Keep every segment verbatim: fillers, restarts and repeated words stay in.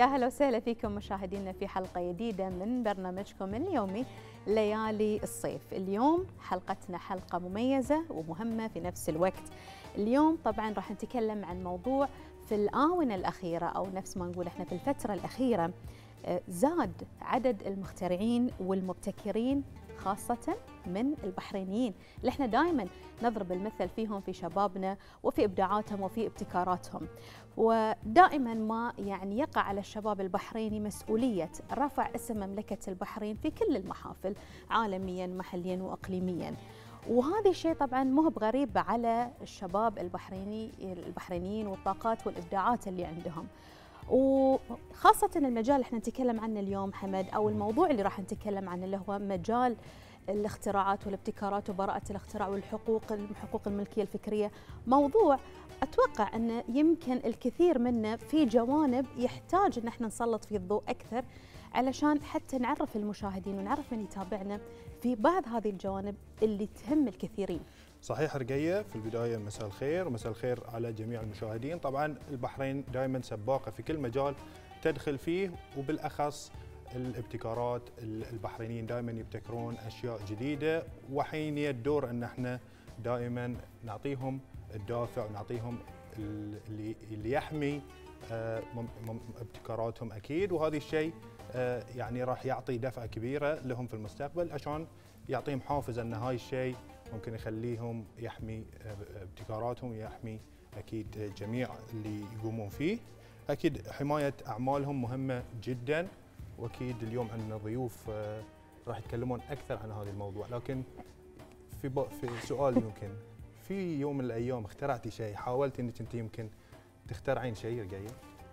يا هلا وسهلا فيكم مشاهدينا في حلقة جديدة من برنامجكم اليومي ليالي الصيف. اليوم حلقتنا حلقة مميزة ومهمة في نفس الوقت. اليوم طبعا راح نتكلم عن موضوع في الآونة الأخيرة، أو نفس ما نقول احنا في الفترة الأخيرة زاد عدد المخترعين والمبتكرين، خاصة من البحرينيين اللي احنا دائما نضرب المثل فيهم في شبابنا وفي إبداعاتهم وفي ابتكاراتهم. ودائما ما يعني يقع على الشباب البحريني مسؤولية رفع اسم مملكة البحرين في كل المحافل عالميا محليا وإقليميا. وهذا الشيء طبعا مو بغريب على الشباب البحريني البحرينيين والطاقات والإبداعات اللي عندهم. وخاصة المجال اللي احنا نتكلم عنه اليوم حمد، أو الموضوع اللي راح نتكلم عنه اللي هو مجال الاختراعات والابتكارات وبراءة الاختراع والحقوق حقوق الملكية الفكرية. موضوع أتوقع أنه يمكن الكثير منه في جوانب يحتاج أن احنا نسلط فيه الضوء أكثر، علشان حتى نعرف المشاهدين ونعرف من يتابعنا في بعض هذه الجوانب اللي تهم الكثيرين. صحيح رقية، في البداية مساء الخير ومساء الخير على جميع المشاهدين. طبعا البحرين دائما سباقة في كل مجال تدخل فيه، وبالأخص الابتكارات. البحرينيين دائما يبتكرون أشياء جديدة، وحين الدور أن احنا دائما نعطيهم الدافع ونعطيهم اللي اللي يحمي ابتكاراتهم أكيد. وهذا الشيء يعني راح يعطي دفعة كبيرة لهم في المستقبل، عشان يعطيهم حافز أن هاي الشيء ممكن يخليهم يحمي ابتكاراتهم ويحمي أكيد جميع اللي يقومون فيه. أكيد حماية أعمالهم مهمة جدا، وأكيد اليوم عندنا ضيوف راح يتكلمون أكثر عن هذا الموضوع. لكن في في سؤال، يمكن في يوم من الأيام اخترعتي شيء، حاولتي أنك أنت يمكن تخترعين شيء رقية؟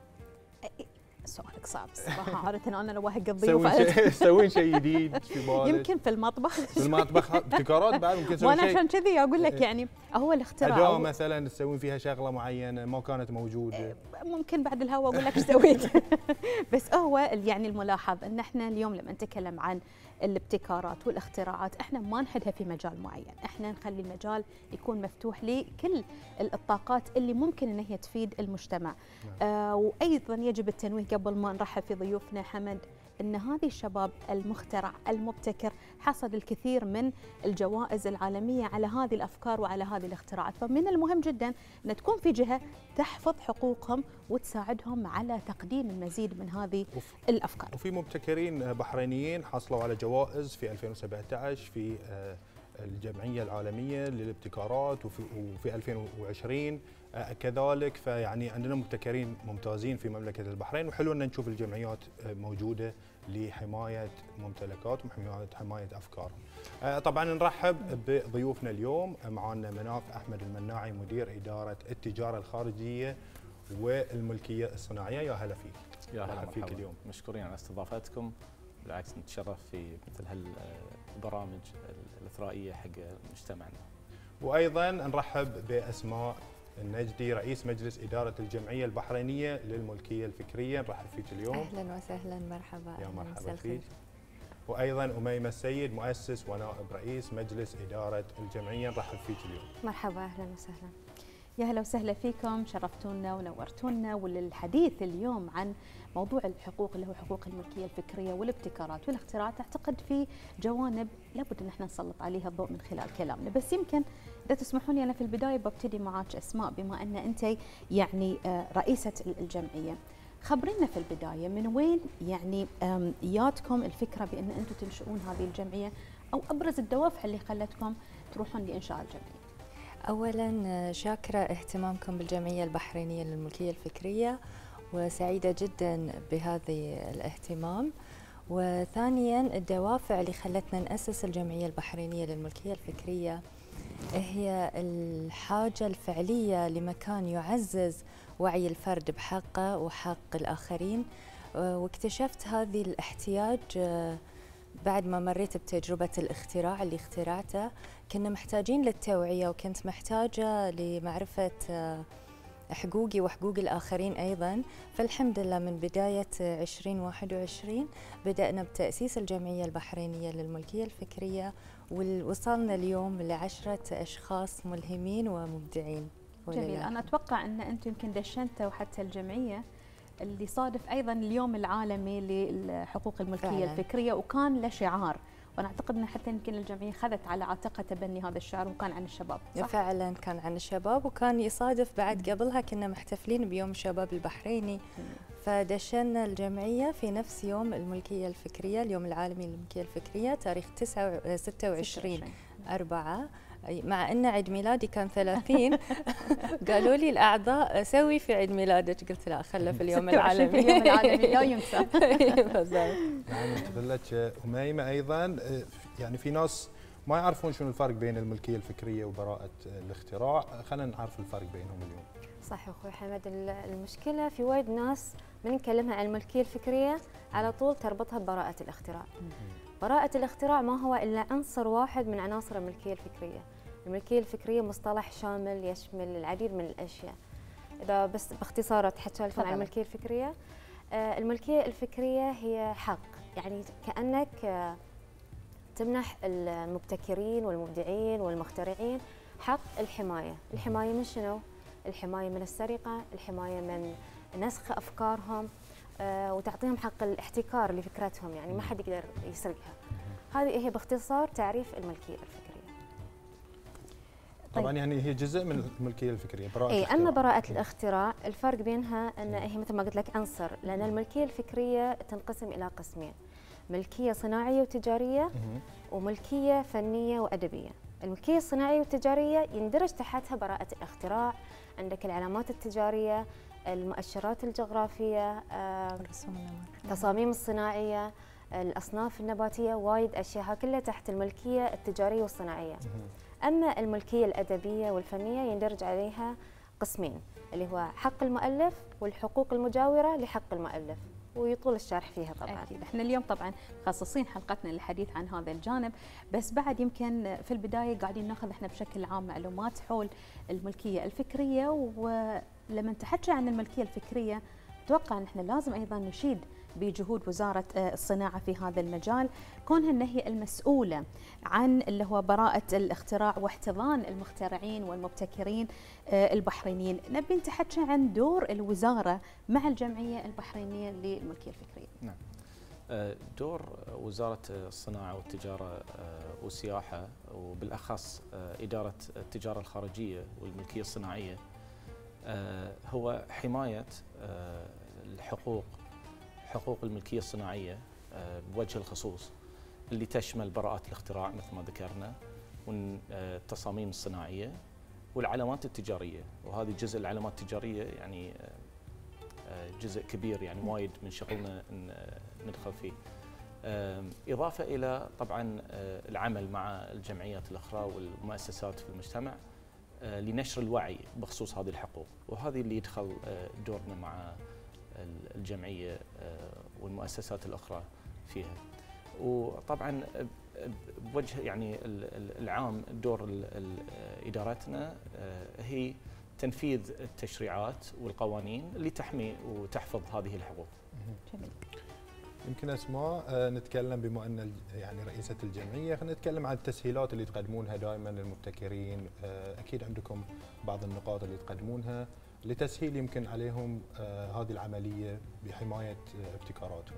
سؤالك صعب الصراحه، عاده انا لو واحد تسوين شيء تسوين شيء جديد في بالك؟ يمكن في المطبخ في المطبخ ابتكارات بعد ممكن تسوين شيء. وانا عشان كذي اقول لك يعني هو الاختراع. أداة مثلا تسوين فيها شغله معينه ما كانت موجوده، ممكن بعد الهوا اقول لك ايش سويت. بس هو يعني الملاحظ ان احنا اليوم لما نتكلم عن الابتكارات والاختراعات احنا ما نحدها في مجال معين، احنا نخلي المجال يكون مفتوح لكل الطاقات اللي ممكن ان هي تفيد المجتمع. آه وايضا يجب التنويه قبل ما نرحب في ضيوفنا حمد ان هذه الشباب المخترع المبتكر حصد الكثير من الجوائز العالميه على هذه الافكار وعلى هذه الاختراعات. فمن المهم جدا ان تكون في جهه تحفظ حقوقهم وتساعدهم على تقديم المزيد من هذه الافكار. وفي مبتكرين بحرينيين حصلوا على جوائز في ألفين وسبعة عشر في الجمعيه العالميه للابتكارات، وفي وفي ألفين وعشرين كذلك. فيعني عندنا مبتكرين ممتازين في مملكة البحرين، وحلو أن نشوف الجمعيات موجودة لحماية ممتلكاتهم وحماية حماية أفكارهم. طبعا نرحب بضيوفنا اليوم. معنا مناف أحمد المناعي، مدير إدارة التجارة الخارجية والملكية الصناعية. يا هلا فيك. يا هلا فيك اليوم، مشكورين على استضافتكم. بالعكس نتشرف في مثل هالبرامج الإثرائية حق مجتمعنا. وأيضا نرحب بأسماء النجدي، رئيس مجلس إدارة الجمعية البحرينية للملكية الفكرية. نرحب فيك اليوم. أهلا وسهلا، مرحبا. يا مرحبا فيك. وأيضا أميمة السيد، مؤسس ونائب رئيس مجلس إدارة الجمعية. نرحب فيك اليوم. مرحبا، أهلا وسهلا. يا هلا وسهلا فيكم، شرفتونا ونورتونا. وللحديث اليوم عن موضوع الحقوق اللي هو حقوق الملكية الفكرية والابتكارات والاختراعات، أعتقد في جوانب لابد أن احنا نسلط عليها الضوء من خلال كلامنا. بس يمكن إذا تسمحون لي أنا في البداية ببتدي معاك أسماء، بما أن أنت يعني رئيسة الجمعية. خبرينا في البداية من وين يعني جاتكم الفكرة بأن أنتم تنشؤون هذه الجمعية، أو أبرز الدوافع اللي خلتكم تروحون لإنشاء الجمعية؟ أولا شاكرة اهتمامكم بالجمعية البحرينية للملكية الفكرية، وسعيدة جدا بهذه الاهتمام. وثانيا الدوافع اللي خلتنا نأسس الجمعية البحرينية للملكية الفكرية هي الحاجة الفعلية لمكان يعزز وعي الفرد بحقه وحق الآخرين. واكتشفت هذه الاحتياج بعد ما مريت بتجربة الاختراع اللي اخترعته. كنا محتاجين للتوعية، وكنت محتاجة لمعرفة حقوقي وحقوق الآخرين أيضاً. فالحمد لله من بداية عشرين واحد وعشرين بدأنا بتأسيس الجمعية البحرينية للملكية الفكرية، ووصلنا اليوم لعشرة أشخاص ملهمين ومبدعين. جميل. أنا أتوقع أن أنتم يمكن دشنتوا حتى الجمعية اللي صادف ايضا اليوم العالمي للحقوق الملكيه فعلاً. الفكريه، وكان له شعار، وانا اعتقد ان حتى يمكن الجمعيه خذت على عاتقها تبني هذا الشعار، وكان عن الشباب، صح؟ فعلا كان عن الشباب، وكان يصادف بعد قبلها كنا محتفلين بيوم الشباب البحريني، فدشنا الجمعية في نفس يوم الملكية الفكرية، اليوم العالمي للملكية الفكرية، تاريخ ستة وعشرين أربعة، مع أن عيد ميلادي كان ثلاثين. قالوا لي الأعضاء سوي في عيد ميلادك، قلت لا خله في اليوم العالمي. في اليوم العالمي لا ينسى. نعم، مثلك أميمة أيضا، يعني في ناس ما يعرفون شنو الفرق بين الملكية الفكرية وبراءة الاختراع، خلينا نعرف الفرق بينهم اليوم. صح اخوي حمد، المشكله في وايد ناس من نكلمها عن الملكيه الفكريه على طول تربطها ببراءه الاختراع. براءه الاختراع ما هو الا عنصر واحد من عناصر الملكيه الفكريه. الملكيه الفكريه مصطلح شامل يشمل العديد من الاشياء. اذا بس باختصار اتحكى لكم عن الملكيه الفكريه. آه الملكيه الفكريه هي حق، يعني كانك آه تمنح المبتكرين والمبدعين والمخترعين حق الحمايه. الحمايه من شنو؟ الحماية من السرقة، الحماية من نسخ أفكارهم، آه وتعطيهم حق الاحتكار لفكرتهم، يعني ما حد يقدر يسرقها. هذه هي باختصار تعريف الملكية الفكرية. طبعا طيب. يعني هي جزء من الملكية الفكرية، براءة اي الاختراع. اما براءة الاختراع الفرق بينها ان هي مثل ما قلت لك عنصر، لأن الملكية الفكرية تنقسم إلى قسمين: ملكية صناعية وتجارية، وملكية فنية وأدبية. الملكية الصناعية والتجارية يندرج تحتها براءة الاختراع، عندك العلامات التجارية، المؤشرات الجغرافية، التصاميم الصناعية، الأصناف النباتية، وايد أشياء كلها تحت الملكية التجارية والصناعية. أما الملكية الأدبية والفنية يندرج عليها قسمين، اللي هو حق المؤلف والحقوق المجاورة لحق المؤلف، ويطول الشرح فيها طبعا. أكيد. احنا اليوم طبعا خصصين حلقتنا للحديث عن هذا الجانب، بس بعد يمكن في البدايه قاعدين ناخذ احنا بشكل عام معلومات حول الملكيه الفكريه، ولما نتحكى عن الملكيه الفكريه اتوقع ان احنا لازم ايضا نشيد بجهود وزاره الصناعه في هذا المجال، كونها ان هي المسؤوله عن اللي هو براءه الاختراع واحتضان المخترعين والمبتكرين البحرينيين. نبي نتحكى عن دور الوزاره مع الجمعيه البحرينيه للملكيه الفكريه. نعم. دور وزاره الصناعه والتجاره والسياحه، وبالاخص اداره التجاره الخارجيه والملكيه الصناعيه، هو حمايه الحقوق حقوق الملكيه الصناعيه بوجه الخصوص، اللي تشمل براءة الاختراع مثل ما ذكرنا، والتصاميم الصناعيه والعلامات التجاريه، وهذه جزء العلامات التجاريه يعني جزء كبير، يعني وايد من شغلنا ندخل فيه. اضافه الى طبعا العمل مع الجمعيات الاخرى والمؤسسات في المجتمع لنشر الوعي بخصوص هذه الحقوق، وهذه اللي يدخل دورنا مع الجمعيه والمؤسسات الاخرى فيها. وطبعا بوجه يعني العام دور ادارتنا هي تنفيذ التشريعات والقوانين اللي تحمي وتحفظ هذه الحقوق. جميل. يمكن اسماء نتكلم بما ان يعني رئيسه الجمعيه، خلينا نتكلم عن التسهيلات اللي تقدمونها دائما للمبتكرين، اكيد عندكم بعض النقاط اللي تقدمونها لتسهيل يمكن عليهم هذه العمليه بحمايه ابتكاراتهم.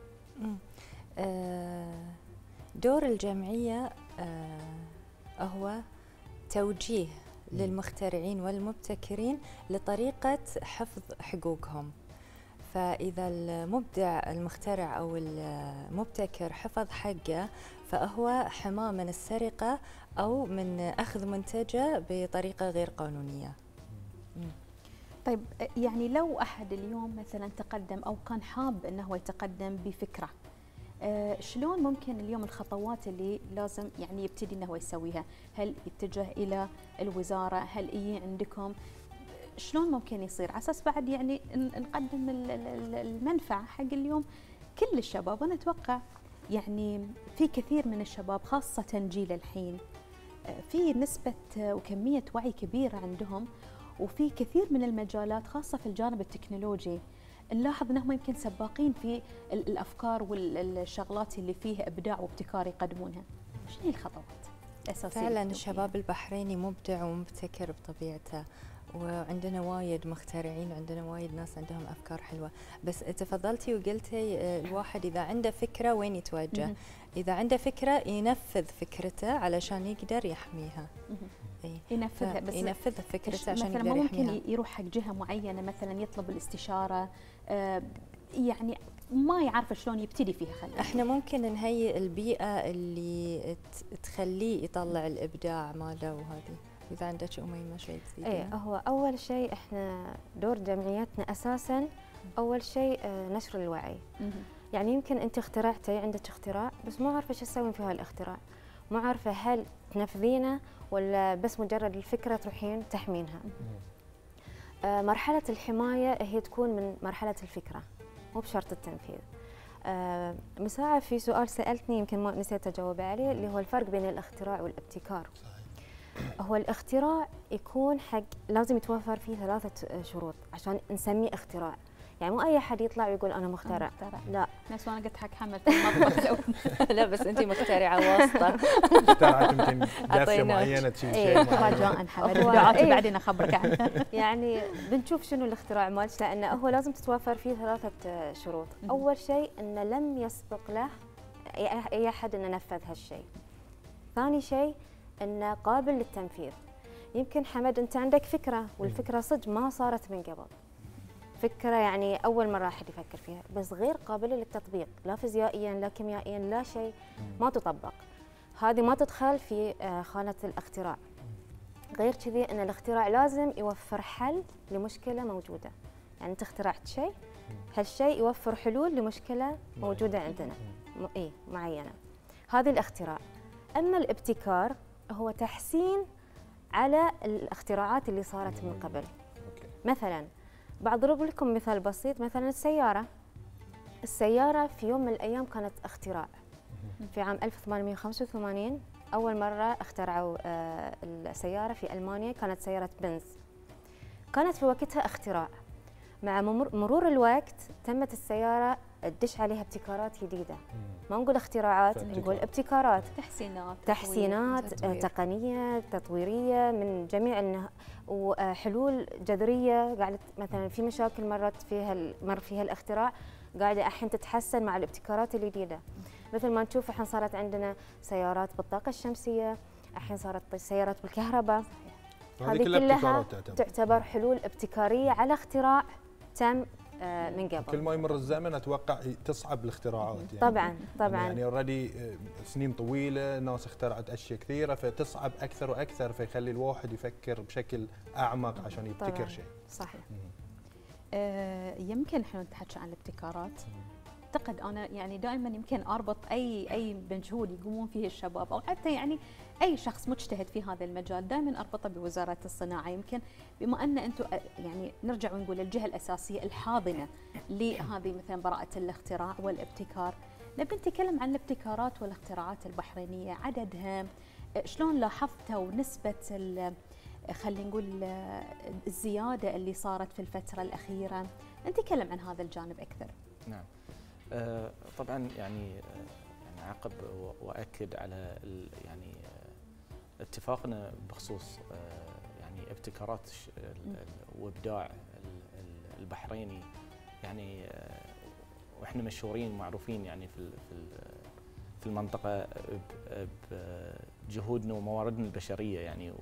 دور الجمعيه هو توجيه للمخترعين والمبتكرين لطريقه حفظ حقوقهم. فإذا المبدع المخترع أو المبتكر حفظ حقه، فهو حماه من السرقة أو من أخذ منتجه بطريقة غير قانونية. طيب يعني لو أحد اليوم مثلا تقدم أو كان حاب أنه يتقدم بفكرة، آه شلون ممكن اليوم الخطوات اللي لازم يعني يبتدي أنه يسويها؟ هل يتجه إلى الوزارة؟ هل يجي عندكم؟ شلون ممكن يصير على اساس بعد يعني نقدم المنفعه حق اليوم كل الشباب؟ وانا اتوقع يعني في كثير من الشباب خاصه جيل الحين في نسبه وكميه وعي كبيره عندهم، وفي كثير من المجالات خاصه في الجانب التكنولوجي نلاحظ انهم يمكن سباقين في الافكار والشغلات اللي فيها ابداع وابتكار يقدمونها. شنو هي الخطوات الاساسيه؟ فعلا الشباب البحريني مبدع ومبتكر بطبيعته، وعندنا وايد مخترعين، وعندنا وايد ناس عندهم أفكار حلوة. بس تفضلتي وقلتي الواحد إذا عنده فكرة وين يتوجه؟ إذا عنده فكرة ينفذ فكرته علشان يقدر يحميها. إيه؟ ينفذها، بس ينفذ فكرته عشان يقدر يحميها. ممكن يروح حق جهة معينة مثلا يطلب الاستشارة، آه يعني ما يعرف شلون يبتدي فيها. خلينا احنا ممكن نهيئ البيئة اللي تخليه يطلع الإبداع ماله. وهذه إذا عندك أميمة شيء تزيدها. ايه، هو أول شيء احنا دور جمعيتنا أساساً أول شيء نشر الوعي. يعني يمكن أنت اخترعتي، عندك اختراع بس مو عارفة ايش تسوين في هالاختراع، مو عارفة هل تنفذينه ولا بس مجرد الفكرة تروحين تحمينها. آه مرحلة الحماية هي تكون من مرحلة الفكرة مو بشرط التنفيذ. آه مساعة في سؤال سألتني يمكن ما نسيت أجاوب عليه، اللي هو الفرق بين الاختراع والابتكار. هو الاختراع يكون حق لازم يتوفر فيه ثلاثة شروط عشان نسميه اختراع. يعني مو اي حد يطلع ويقول انا مخترع، لا. نفس وانا قلت حق حمد في المطبخ. لا بس انت مخترعه واسطه. اخترعت يمكن دفشه معينه تشيل شيء معين. رجاء حمد دعاتي بعدين اخبرك عنها. يعني بنشوف شنو الاختراع مالك، لانه هو لازم تتوفر فيه ثلاثه شروط. اول شيء انه لم يسبق له اي احد انه نفذ هالشيء. ثاني شيء انه قابل للتنفيذ. يمكن حمد انت عندك فكره والفكره صدق ما صارت من قبل، فكرة يعني أول مرة أحد يفكر فيها، بس غير قابلة للتطبيق، لا فيزيائياً لا كيميائياً لا شيء، ما تطبق. هذه ما تدخل في خانة الاختراع. غير كذي أن الاختراع لازم يوفر حل لمشكلة موجودة. يعني أنت اخترعت شيء، هالشيء يوفر حلول لمشكلة موجودة عندنا إيه معينة. هذه الاختراع. أما الابتكار هو تحسين على الاختراعات اللي صارت من قبل. مثلاً بضرب لكم مثال بسيط، مثلا السيارة. السيارة في يوم من الأيام كانت اختراع. في عام ألف وثمانمئة وخمسة وثمانين أول مرة اخترعوا السيارة في ألمانيا، كانت سيارة بنز. كانت في وقتها اختراع. مع مرور الوقت تمت السيارة تدش عليها ابتكارات جديدة. ما نقول اختراعات، نقول ابتكارات، تحسينات تحسينات تطوير. تقنية تطويرية من جميع النه... وحلول جذرية. قاعدة مثلا في مشاكل مرت فيها مر فيها الاختراع، قاعدة الحين تتحسن مع الابتكارات الجديدة. مثل ما نشوف الحين صارت عندنا سيارات بالطاقة الشمسية، الحين صارت سيارات بالكهرباء. هذه كلها تعتبر حلول ابتكارية على اختراع تم من قبل. كل ما يمر الزمن اتوقع تصعب الاختراعات. يعني طبعا طبعا يعني اوريدي سنين طويله الناس اخترعت اشياء كثيره، فتصعب اكثر واكثر، فيخلي الواحد يفكر بشكل اعمق عشان يبتكر طبعاً. شيء. صحيح. آه يمكن احنا نتحكي عن الابتكارات. اعتقد انا يعني دائما يمكن اربط اي اي مجهود يقومون فيه الشباب او حتى يعني اي شخص مجتهد في هذا المجال دائما اربطه بوزاره الصناعه. يمكن بما ان انتم يعني نرجع ونقول الجهه الاساسيه الحاضنه لهذه مثلا براءه الاختراع والابتكار، نبي نتكلم عن الابتكارات والاختراعات البحرينيه، عددها، شلون لاحظتوا نسبه خلينا نقول الزياده اللي صارت في الفتره الاخيره، نتكلم عن هذا الجانب اكثر. نعم. آه طبعا يعني يعني اعقب واكد على يعني اتفاقنا بخصوص آه يعني ابتكارات وابداع البحريني. يعني آه واحنا مشهورين ومعروفين يعني في في المنطقه بجهودنا ومواردنا البشريه يعني،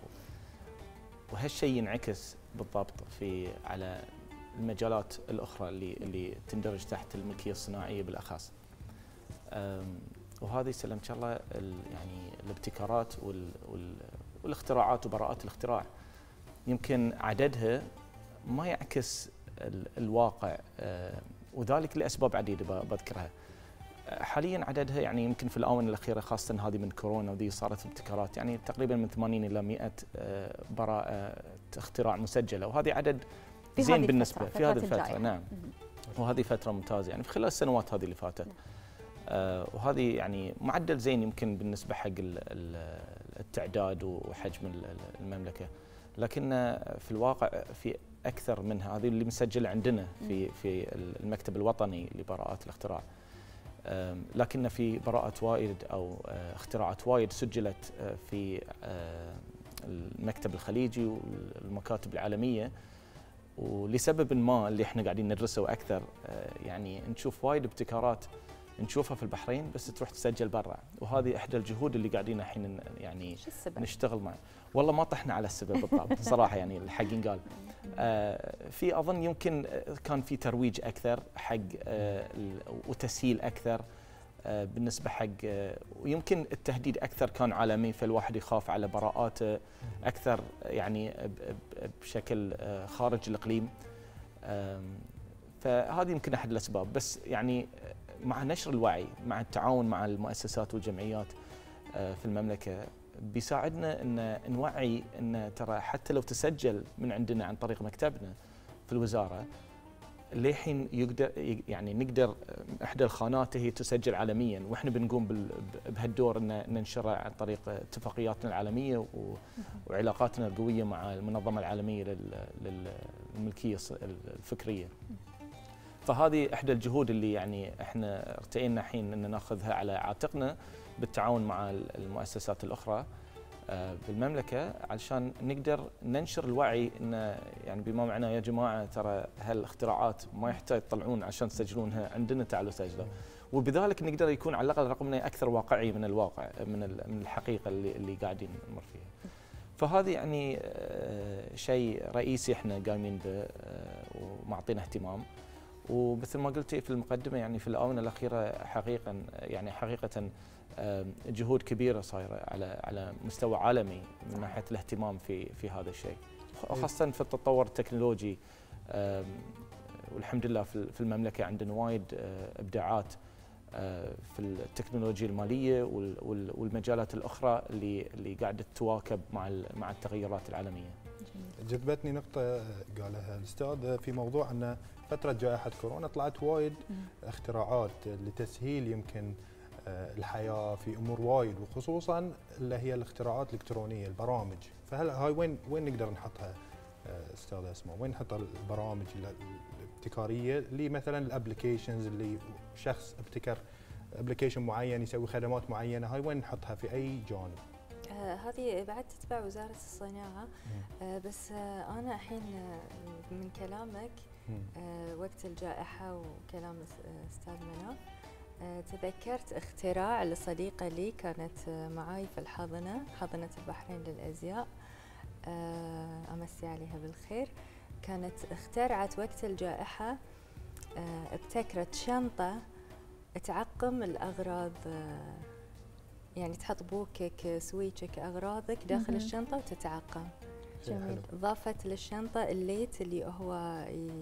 وهالشيء ينعكس بالضبط في على المجالات الاخرى اللي اللي تندرج تحت الملكيه الصناعيه بالاخص. وهذه سلم ان شاء الله يعني الابتكارات وال وال والاختراعات وبراءات الاختراع يمكن عددها ما يعكس الواقع، وذلك لاسباب عديده بذكرها. حاليا عددها يعني يمكن في الاونه الاخيره خاصه هذه من كورونا وذي صارت ابتكارات يعني تقريبا من ثمانين الى مئة براءه اختراع مسجله، وهذه عدد زين بالنسبه في هذه الفتره. نعم. وهذه فتره ممتازه يعني في خلال السنوات هذه اللي فاتت. آه وهذه يعني معدل زين يمكن بالنسبه حق التعداد وحجم المملكه، لكن في الواقع في اكثر منها. هذه اللي مسجله عندنا في في المكتب الوطني لبراءات الاختراع، آه لكن في براءات وايد او آه اختراعات وايد سجلت آه في آه المكتب الخليجي والمكاتب العالميه، ولسبب ما اللي احنا قاعدين ندرسه اكثر يعني نشوف وايد ابتكارات نشوفها في البحرين بس تروح تسجل برا، وهذه احدى الجهود اللي قاعدين الحين يعني نشتغل معه. والله ما طحنا على السبب بالضبط صراحه، يعني الحق ينقال. آه في اظن يمكن كان في ترويج اكثر حق آه وتسهيل اكثر آه بالنسبه حق آه ويمكن التهديد اكثر كان عالمي، فالواحد يخاف على براءاته اكثر يعني بشكل آه خارج الاقليم. آه فهذه يمكن احد الاسباب، بس يعني مع نشر الوعي، مع التعاون مع المؤسسات والجمعيات في المملكة بيساعدنا ان نوعي ان ترى حتى لو تسجل من عندنا عن طريق مكتبنا في الوزارة للحين يقدر يعني نقدر احدى الخانات هي تسجل عالميا، واحنا بنقوم بهالدور ان ننشرها عن طريق اتفاقياتنا العالمية وعلاقاتنا القوية مع المنظمة العالمية للملكية الفكرية. فهذه احدى الجهود اللي يعني احنا ارتئينا الحين ان ناخذها على عاتقنا بالتعاون مع المؤسسات الاخرى بالمملكه، علشان نقدر ننشر الوعي ان يعني بما معناه يا جماعه ترى هالاختراعات ما يحتاج تطلعون عشان تسجلونها، عندنا تعالوا سجلوا، وبذلك نقدر يكون على الاقل رقمنا اكثر واقعي من الواقع، من من الحقيقه اللي اللي قاعدين نمر فيها. فهذه يعني شيء رئيسي احنا قايمين به ومعطينا اهتمام. ومثل ما قلتي في المقدمه يعني في الاونه الاخيره حقيقه يعني حقيقه جهود كبيره صايره على على مستوى عالمي من ناحيه الاهتمام في في هذا الشيء، خاصه في التطور التكنولوجي. والحمد لله في المملكه عندنا وايد ابداعات في التكنولوجيا الماليه والمجالات الاخرى اللي اللي قاعده تواكب مع مع التغيرات العالميه. جذبتني نقطه قالها الاستاذ في موضوع ان فترة جائحة كورونا طلعت وايد اختراعات لتسهيل يمكن الحياة في أمور وايد، وخصوصا اللي هي الاختراعات الإلكترونية، البرامج. فهل هاي وين وين نقدر نحطها أستاذة أسماء؟ وين نحط البرامج الابتكارية اللي مثلا الابلكيشنز اللي شخص ابتكر ابلكيشن معين يسوي خدمات معينة، هاي وين نحطها في أي جانب؟ آه هذه بعد تتبع وزارة الصناعة. آه بس آه أنا الحين آه من كلامك آه وقت الجائحة وكلام أستاذ مناف آه تذكرت اختراع لصديقة لي كانت آه معاي في الحاضنة، حاضنة البحرين للأزياء، آه أمسي عليها بالخير. كانت اخترعت وقت الجائحة آه ابتكرت شنطة تعقم الأغراض، آه يعني تحط بوكك سويتشك أغراضك داخل الشنطة وتتعقم. جميل. ضافت للشنطة الليت اللي هو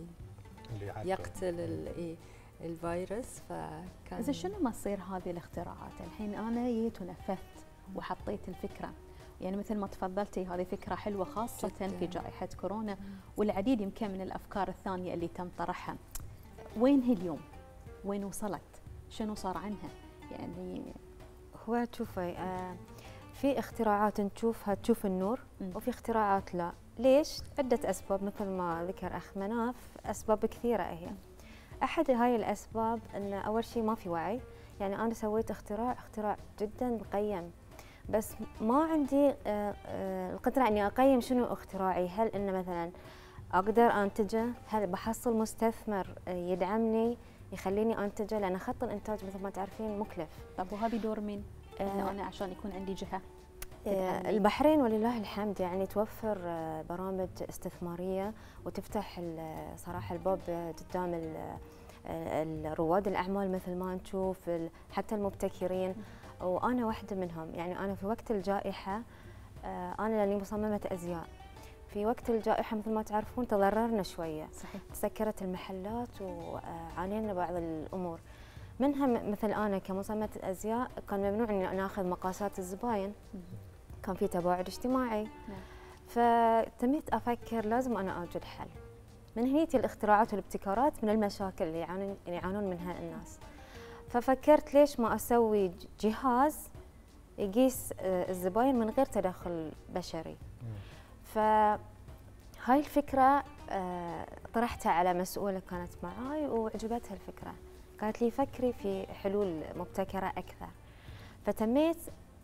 يقتل الفيروس. فكان إذا شنو ما تصير هذه الاختراعات الحين أنا جيت ونفذت وحطيت الفكرة، يعني مثل ما تفضلتي هذه فكرة حلوة خاصة جداً في جائحة كورونا، والعديد يمكن من الأفكار الثانية اللي تم طرحها. وين هي اليوم؟ وين وصلت؟ شنو صار عنها؟ يعني هو تشوفي آه في اختراعات نشوفها تشوف النور م. وفي اختراعات لا. ليش؟ عدة أسباب مثل ما ذكر أخ مناف، أسباب كثيرة هي. أحد هاي الأسباب أن أول شيء ما في وعي، يعني أنا سويت اختراع اختراع جدا قيم بس ما عندي آه آه القدرة أني أقيم شنو اختراعي، هل أنه مثلا أقدر أنتجه، هل بحصل مستثمر يدعمني يخليني أنتجه، لأن خط الإنتاج مثل ما تعرفين مكلف. طب وهذه دور مين؟ آه أنا عشان يكون عندي جهة. آه البحرين ولله الحمد يعني توفر آه برامج استثمارية وتفتح صراحة الباب قدام رواد الأعمال مثل ما نشوف حتى المبتكرين، وأنا واحدة منهم. يعني أنا في وقت الجائحة آه أنا اللي مصممة أزياء، في وقت الجائحة مثل ما تعرفون تضررنا شوية، صحيح. تسكرت المحلات وعانينا بعض الأمور منها، مثل أنا كمصممة الأزياء كان ممنوع أن ناخذ مقاسات الزباين، كان في تباعد اجتماعي. نعم. فتميت أفكر لازم أنا أوجد حل. من هنيتي الاختراعات والابتكارات من المشاكل اللي يعانون يعانون منها الناس. ففكرت ليش ما أسوي جهاز يقيس الزباين من غير تدخل بشري. فهاي الفكرة طرحتها على مسؤولة كانت معاي وعجبتها الفكرة، قالت لي فكري في حلول مبتكرة أكثر. فتميت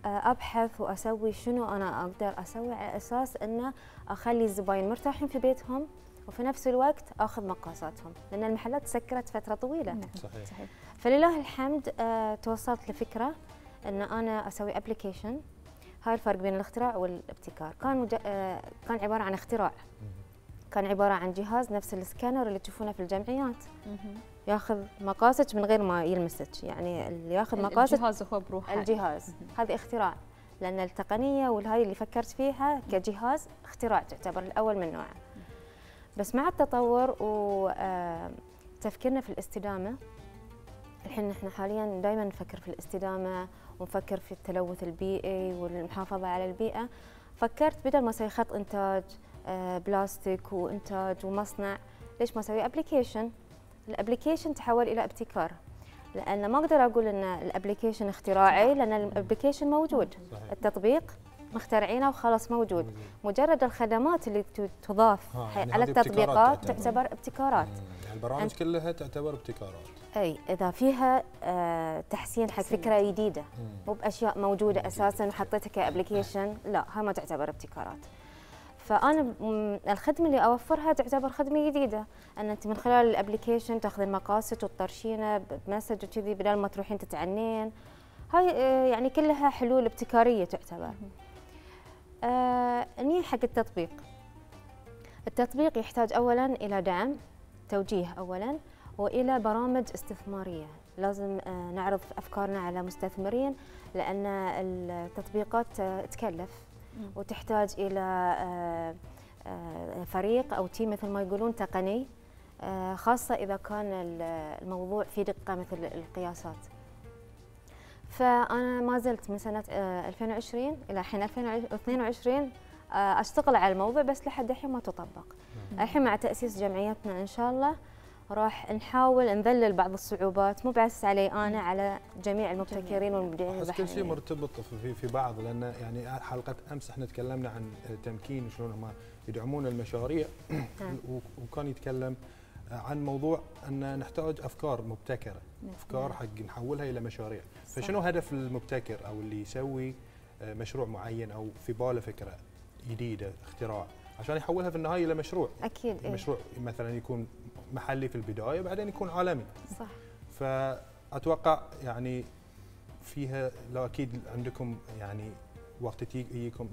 ابحث واسوي شنو انا اقدر اسوي على اساس انه اخلي الزباين مرتاحين في بيتهم وفي نفس الوقت اخذ مقاساتهم، لان المحلات سكرت فتره طويله. نعم. صحيح. صحيح. فلله الحمد آه توصلت لفكره ان انا اسوي ابلكيشن. هاي الفرق بين الاختراع والابتكار. كان مج... آه كان عباره عن اختراع، كان عباره عن جهاز نفس السكانر اللي تشوفونه في الجمعيات، ياخذ مقاسك من غير ما يلمسك، يعني اللي ياخذ مقاسك الجهاز هو بروحه. الجهاز هذا اختراع، لان التقنيه والهاي اللي فكرت فيها كجهاز اختراع تعتبر الاول من نوعه. بس مع التطور وتفكيرنا في الاستدامه، الحين احنا حاليا دائما نفكر في الاستدامه ونفكر في التلوث البيئي والمحافظه على البيئه. فكرت بدل ما اسوي خط انتاج بلاستيك وانتاج ومصنع، ليش ما اسوي ابلكيشن؟ الابلكيشن تحول الى ابتكار، لان ما اقدر اقول ان الابلكيشن اختراعي، لان الابلكيشن موجود. صحيح. التطبيق مخترعينه وخلاص موجود، مجرد الخدمات اللي تضاف يعني على التطبيقات تعتبر ابتكارات. يعني البرامج كلها تعتبر ابتكارات. اي اذا فيها آه تحسين حق فكره جديده، مو باشياء موجوده اساسا وحطيتها كابلكيشن، لا هاي ما تعتبر ابتكارات. فانا الخدمه اللي اوفرها تعتبر خدمه جديده، ان انت من خلال الابلكيشن تاخذ المقاسات وتطرشينه بمسج وكذي بدل ما تروحين تتعنين. هاي يعني كلها حلول ابتكاريه تعتبر. آه نيجي حق التطبيق. التطبيق يحتاج اولا الى دعم، توجيه اولا، والى برامج استثماريه. لازم آه نعرض افكارنا على مستثمرين، لان التطبيقات آه تكلف وتحتاج الى فريق او تيم مثل ما يقولون تقني، خاصه اذا كان الموضوع في دقه مثل القياسات. فانا ما زلت من سنه ألفين وعشرين الى الحين ألفين واثنين وعشرين اشتغل على الموضوع، بس لحد الحين ما تطبق. الحين مع تاسيس جمعيتنا ان شاء الله راح نحاول نذلل بعض الصعوبات، مو بس علي انا، على جميع المبتكرين والمبدعين البحريين. كل شيء مرتبط في في بعض، لان يعني حلقه امس احنا تكلمنا عن التمكين وشلون هم يدعمون المشاريع وكان يتكلم عن موضوع ان نحتاج افكار مبتكره، افكار حق نحولها الى مشاريع. فشنو هدف المبتكر او اللي يسوي مشروع معين او في باله فكره جديده اختراع عشان يحولها في النهايه الى مشروع؟ اكيد. مشروع إيه؟ مثلا يكون محلي في البدايه بعدين يكون عالمي. صح. فاتوقع يعني فيها لو اكيد عندكم يعني وقت يجيكم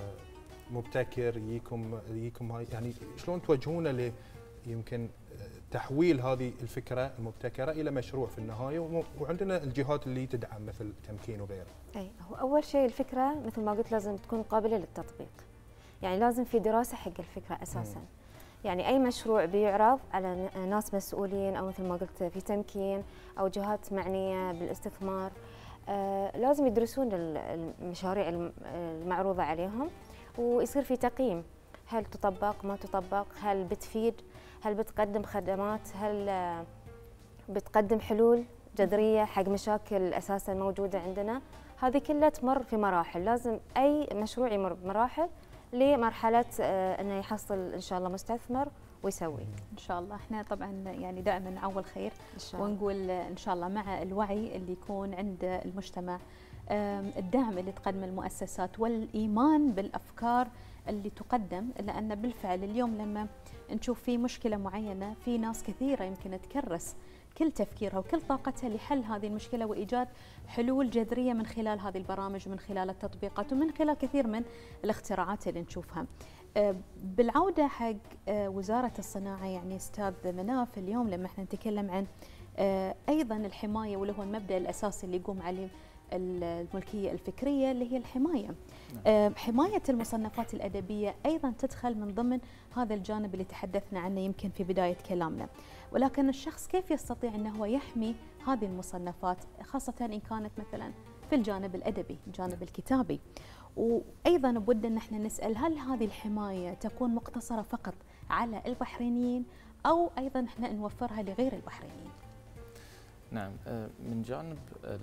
مبتكر يجيكم يجيكم هاي، يعني شلون توجهونه ل يمكن تحويل هذه الفكره المبتكره الى مشروع في النهايه، وعندنا الجهات اللي تدعم مثل تمكين وغيره. اي هو اول شيء الفكره مثل ما قلت لازم تكون قابله للتطبيق، يعني لازم في دراسه حق الفكره اساسا. م. يعني اي مشروع بيعرض على ناس مسؤولين او مثل ما قلت في تمكين او جهات معنيه بالاستثمار، آه لازم يدرسون المشاريع المعروضه عليهم ويصير في تقييم، هل تطبق ما تطبق، هل بتفيد، هل بتقدم خدمات، هل آه بتقدم حلول جذريه حق مشاكل اساسا موجوده عندنا. هذه كلها تمر في مراحل، لازم اي مشروع يمر بمراحل لمرحله آه انه يحصل ان شاء الله مستثمر ويسوي. ان شاء الله احنا طبعا يعني دائما نعول خير ونقول ان شاء الله مع الوعي اللي يكون عند المجتمع، الدعم اللي تقدمه المؤسسات والايمان بالافكار اللي تقدم، لان بالفعل اليوم لما نشوف في مشكله معينه في ناس كثيره يمكن تكرس كل تفكيرها وكل طاقتها لحل هذه المشكله وايجاد حلول جذريه من خلال هذه البرامج ومن خلال التطبيقات ومن خلال كثير من الاختراعات اللي نشوفها. بالعوده حق وزاره الصناعه، يعني استاذ مناف، اليوم لما احنا نتكلم عن ايضا الحمايه واللي هو المبدا الاساسي اللي يقوم عليه الملكيه الفكريه اللي هي الحمايه. نعم. حمايه المصنفات الادبيه ايضا تدخل من ضمن هذا الجانب اللي تحدثنا عنه يمكن في بدايه كلامنا، ولكن الشخص كيف يستطيع انه هو يحمي هذه المصنفات، خاصه ان كانت مثلا في الجانب الادبي، الجانب الكتابي. وايضا بودنا ان احنا نسال هل هذه الحمايه تكون مقتصره فقط على البحرينيين او ايضا احنا نوفرها لغير البحرينيين؟ نعم، من جانب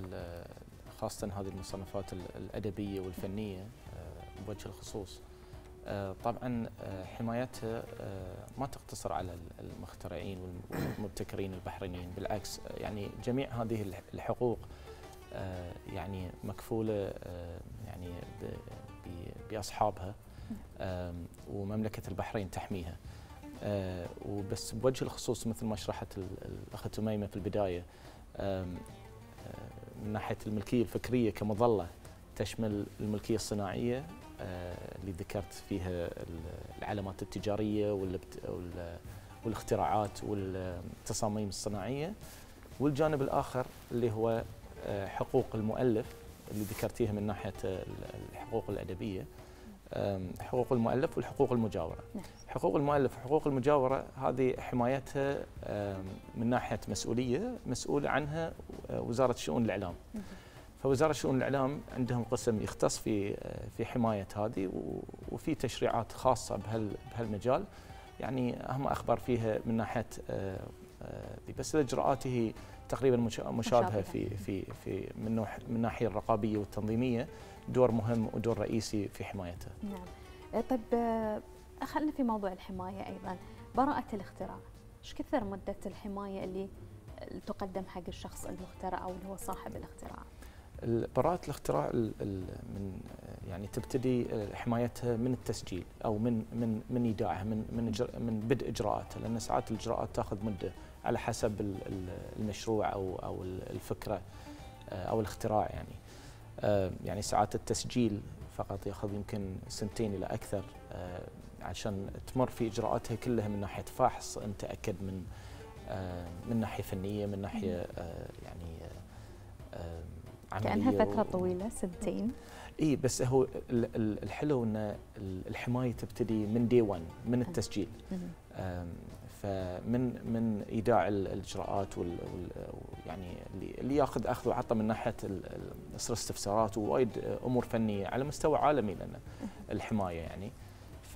خاصة هذه المصنفات الأدبية والفنية بوجه الخصوص، طبعا حمايتها ما تقتصر على المخترعين والمبتكرين البحرينيين، بالعكس يعني جميع هذه الحقوق يعني مكفولة يعني باصحابها، ومملكه البحرين تحميها. وبس بوجه الخصوص مثل ما شرحت الاخت أميمة في البدايه، من ناحيه الملكيه الفكريه كمظله تشمل الملكيه الصناعيه اللي ذكرت فيها العلامات التجاريه والاختراعات والتصاميم الصناعيه، والجانب الاخر اللي هو حقوق المؤلف اللي ذكرتيها من ناحيه الحقوق الادبيه، حقوق المؤلف والحقوق المجاوره. حقوق المؤلف وحقوق المجاوره هذه حمايتها من ناحيه مسؤوليه مسؤول عنها وزاره شؤون الاعلام. فوزاره شؤون الاعلام عندهم قسم يختص في في حمايه هذه، وفي تشريعات خاصه بهالمجال، يعني هم اخبر فيها من ناحيه بس الاجراءات هي تقريبا مشابهه في في في من من الناحيه الرقابيه والتنظيميه، دور مهم ودور رئيسي في حمايتها. نعم. طيب خلينا في موضوع الحمايه ايضا، براءه الاختراع، ايش كثر مده الحمايه اللي تقدم حق الشخص المخترع او اللي هو صاحب الاختراع؟ براءة الاختراع من يعني تبتدي حمايتها من التسجيل او من من من ايداعها، من من من بدء اجراءاتها، لان ساعات الاجراءات تاخذ مده على حسب المشروع او او الفكره او الاختراع. يعني يعني ساعات التسجيل فقط ياخذ يمكن سنتين الى اكثر عشان تمر في اجراءاتها كلها من ناحيه فحص نتاكد من من ناحيه فنيه، من ناحيه يعني كأنها فترة طويلة سنتين. اي بس هو الحلو ان الحمايه تبتدي من دي واحد من التسجيل. فمن من ايداع الاجراءات وال يعني اللي اللي ياخذ اخذ وعطى من ناحيه اصدار استفسارات ووايد امور فنيه على مستوى عالمي لنا الحمايه يعني. ف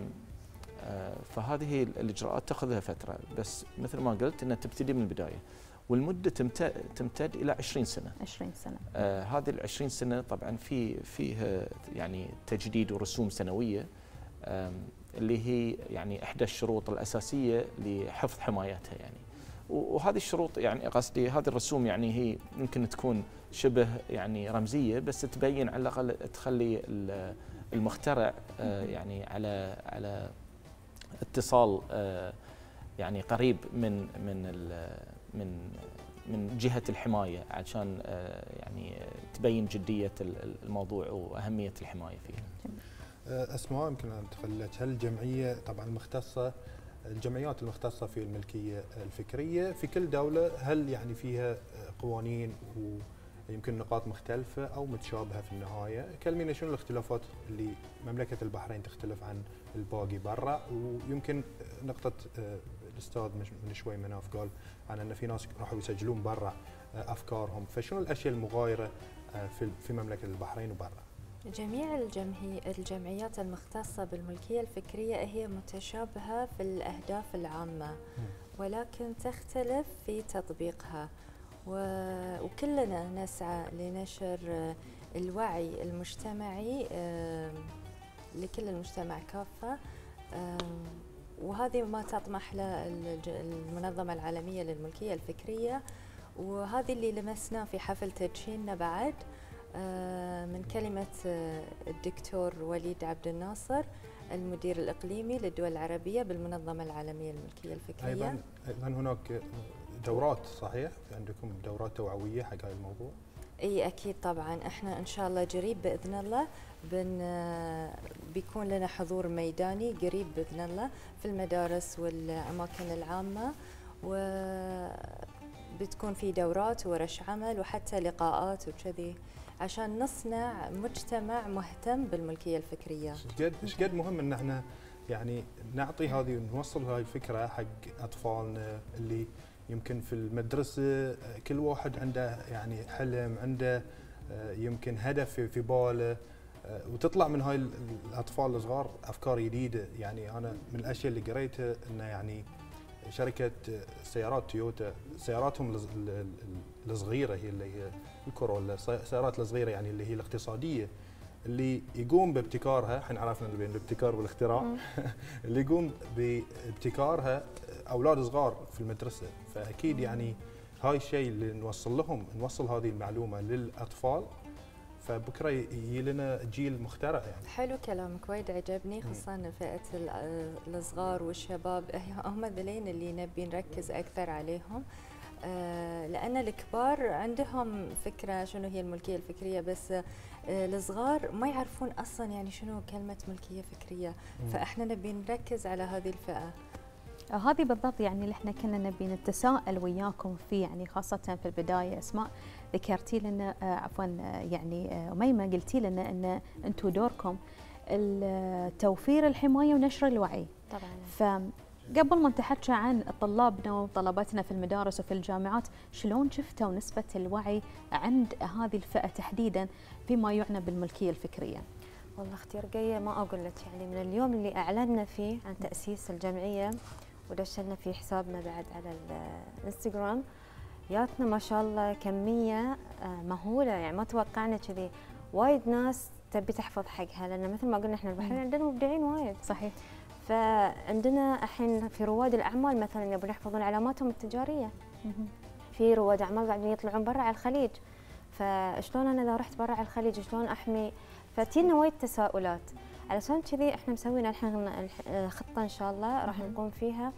فهذه الاجراءات تاخذها فتره، بس مثل ما قلت انها تبتدي من البدايه. والمده تمتد تمتد الى عشرين سنه. عشرين سنه. آه هذه ال عشرين سنه طبعا في فيها يعني تجديد ورسوم سنويه، اللي هي يعني احدى الشروط الاساسيه لحفظ حمايتها يعني. وهذه الشروط يعني قصدي هذه الرسوم يعني هي يمكن تكون شبه يعني رمزيه، بس تبين على الاقل تخلي المخترع آه يعني على على اتصال آه يعني قريب من من من من جهه الحمايه، عشان يعني تبين جديه الموضوع واهميه الحمايه فيه. اسماء يمكن ان تخلت، هل الجمعيه طبعا المختصه الجمعيات المختصه في الملكيه الفكريه في كل دوله هل يعني فيها قوانين ويمكن نقاط مختلفه او متشابهه في النهايه؟ كلمينا شنو الاختلافات اللي مملكه البحرين تختلف عن الباقي برا. ويمكن نقطه الاستاذ من شوي مناف قال عن ان في ناس راحوا يسجلون برا افكارهم، فشنو الاشياء المغايره في في مملكه البحرين وبرا؟ جميع الجمعي الجمعيات المختصه بالملكيه الفكريه هي متشابهه في الاهداف العامه، ولكن تختلف في تطبيقها، وكلنا نسعى لنشر الوعي المجتمعي لكل المجتمع كافه، وهذه ما تطمح له المنظمة العالمية للملكية الفكرية. وهذه اللي لمسناه في حفل تدشيننا بعد من كلمة الدكتور وليد عبد الناصر المدير الإقليمي للدول العربية بالمنظمة العالمية للملكية الفكرية. أيضا أيضا هناك دورات، صحيح؟ في عندكم دورات توعوية حق هذا الموضوع؟ اي اكيد طبعا، احنا ان شاء الله قريب باذن الله بن بيكون لنا حضور ميداني قريب باذن الله في المدارس والاماكن العامه، وبتكون في دورات وورش عمل وحتى لقاءات وكذي عشان نصنع مجتمع مهتم بالملكيه الفكريه. ايش قد ايش قد مهم ان احنا يعني نعطي هذه ونوصل هاي الفكره حق اطفالنا اللي يمكن في المدرسة كل واحد عنده يعني حلم، عنده يمكن هدف في باله، وتطلع من هاي الأطفال الصغار أفكار جديدة. يعني أنا من الأشياء اللي قريتها أنه يعني شركة سيارات تويوتا سياراتهم الصغيرة هي اللي هي الكورولا، السيارات الصغيرة يعني اللي هي الاقتصادية اللي يقوم بابتكارها، احنا عرفنا بين الابتكار والاختراع اللي يقوم بابتكارها اولاد صغار في المدرسه. فاكيد يعني هاي الشيء اللي نوصل لهم، نوصل هذه المعلومه للاطفال، فبكره يجي لنا جيل مخترع يعني. حلو كلامك، وايد عجبني، خصوصا فئه الصغار والشباب، هم ذلين اللي نبي نركز اكثر عليهم. آه لان الكبار عندهم فكره شنو هي الملكيه الفكريه، بس آه الصغار ما يعرفون اصلا يعني شنو كلمه ملكيه فكريه، فاحنا نبي نركز على هذه الفئه. هذه بالضبط يعني اللي احنا كنا نبي نتساءل وياكم فيه، يعني خاصة في البداية. اسماء ذكرتي لنا آه عفوا يعني آه أميمة قلتي لنا أن أنتم دوركم توفير الحماية ونشر الوعي. طبعا. فقبل ما نتحكى عن طلابنا وطلباتنا في المدارس وفي الجامعات، شلون شفتوا نسبة الوعي عند هذه الفئة تحديدا فيما يعنى بالملكية الفكرية؟ والله اختي رقية ما أقول لك، يعني من اليوم اللي أعلنا فيه عن تأسيس الجمعية ودشلنا في حسابنا بعد على الانستغرام، جاتنا ما شاء الله كمية مهولة، يعني ما توقعنا كذي. وايد ناس تبي تحفظ حقها، لأن مثل ما قلنا احنا البحرين عندنا مبدعين وايد. صحيح. فعندنا الحين في رواد الأعمال مثلا يبون يحفظون علاماتهم التجارية. في رواد أعمال قاعدين يطلعون برا على الخليج، فشلون أنا إذا رحت برا على الخليج شلون أحمي؟ فتينا وايد تساؤلات. علشان كذي احنا مسوين الحين خطة ان شاء الله راح نقوم فيها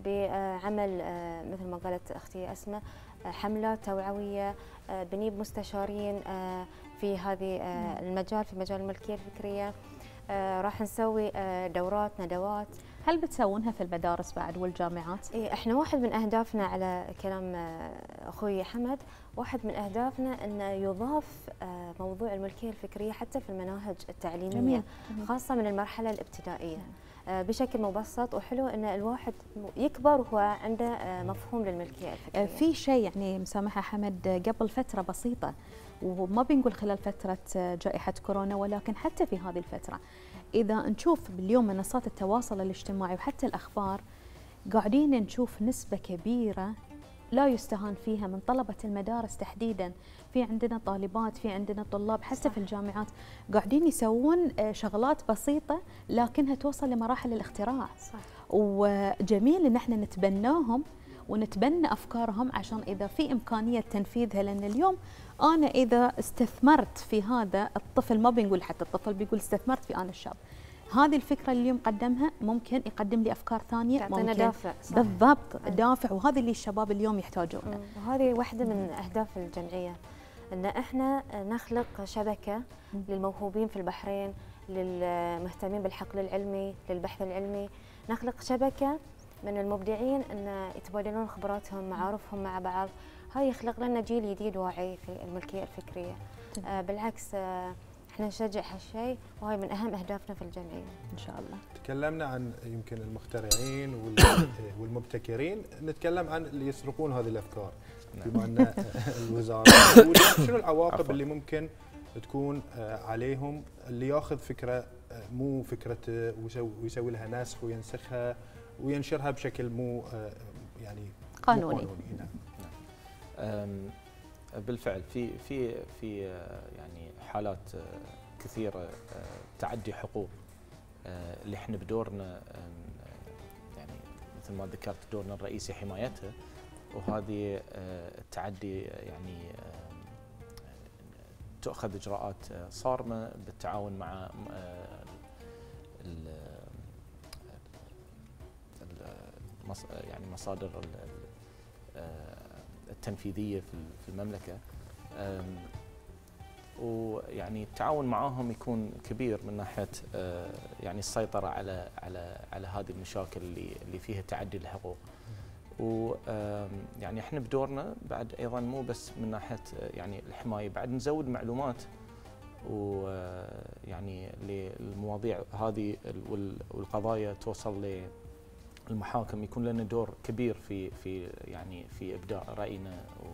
بعمل مثل ما قالت اختي اسماء، حملات توعوية، بنجيب مستشارين في هذه المجال، في مجال الملكية الفكرية. راح نسوي دورات ندوات. هل بتسوونها في المدارس بعد والجامعات؟ إيه، احنا واحد من اهدافنا على كلام اخوي حمد، واحد من اهدافنا انه يضاف موضوع الملكيه الفكريه حتى في المناهج التعليميه. جميل. خاصه من المرحله الابتدائيه. بشكل مبسط وحلو ان الواحد يكبر وهو عنده مفهوم للملكيه الفكريه. في شيء يعني مسامحه حمد، قبل فتره بسيطه، وما بنقول خلال فتره جائحه كورونا، ولكن حتى في هذه الفتره إذا نشوف باليوم منصات التواصل الاجتماعي وحتى الأخبار، قاعدين نشوف نسبة كبيرة لا يستهان فيها من طلبة المدارس تحديدا. في عندنا طالبات، في عندنا طلاب حتى صح. في الجامعات قاعدين يسوون شغلات بسيطة لكنها توصل لمراحل الاختراع. صح. وجميل ان احنا نتبناهم ونتبنى أفكارهم عشان إذا في إمكانية تنفيذها، لأن اليوم أنا إذا استثمرت في هذا الطفل، ما بنقول حتى الطفل، بيقول استثمرت في أنا الشاب، هذه الفكرة اللي اليوم قدمها ممكن يقدم لي أفكار ثانية، تعطينا دافع. صح. بالضبط. أي. دافع، وهذا اللي الشباب اليوم يحتاجونه. وهذه واحدة من أهداف الجمعية، أن إحنا نخلق شبكة مم. للموهوبين في البحرين، للمهتمين بالحقل العلمي، للبحث العلمي، نخلق شبكة من المبدعين أن يتبادلون خبراتهم، معارفهم مع بعض. هاي يخلق لنا جيل جديد واعي في الملكية الفكرية. آه بالعكس، آه احنا نشجع هالشيء، وهي من أهم أهدافنا في الجمعية إن شاء الله. تكلمنا عن يمكن المخترعين والمبتكرين، نتكلم عن اللي يسرقون هذه الأفكار. بما أن الوزارة شنو العواقب اللي ممكن تكون عليهم اللي ياخذ فكرة مو فكرته ويسوي لها نسخ وينسخها وينشرها بشكل مو يعني قانوني. مو قانوني. نعم. بالفعل في في في يعني حالات كثيره تعدي حقوق اللي احنا بدورنا يعني مثل ما ذكرت دورنا الرئيسي حمايتها، وهذه التعدي يعني تؤخذ اجراءات صارمه بالتعاون مع يعني مصادر التنفيذيه في المملكه، ويعني التعاون معهم يكون كبير من ناحيه يعني السيطره على على على هذه المشاكل اللي اللي فيها تعدي الحقوق. ويعني احنا بدورنا بعد ايضا مو بس من ناحيه يعني الحمايه، بعد نزود معلومات ويعني للمواضيع هذه والقضايا توصل للمحاكم، يكون لنا دور كبير في في يعني في ابداء راينا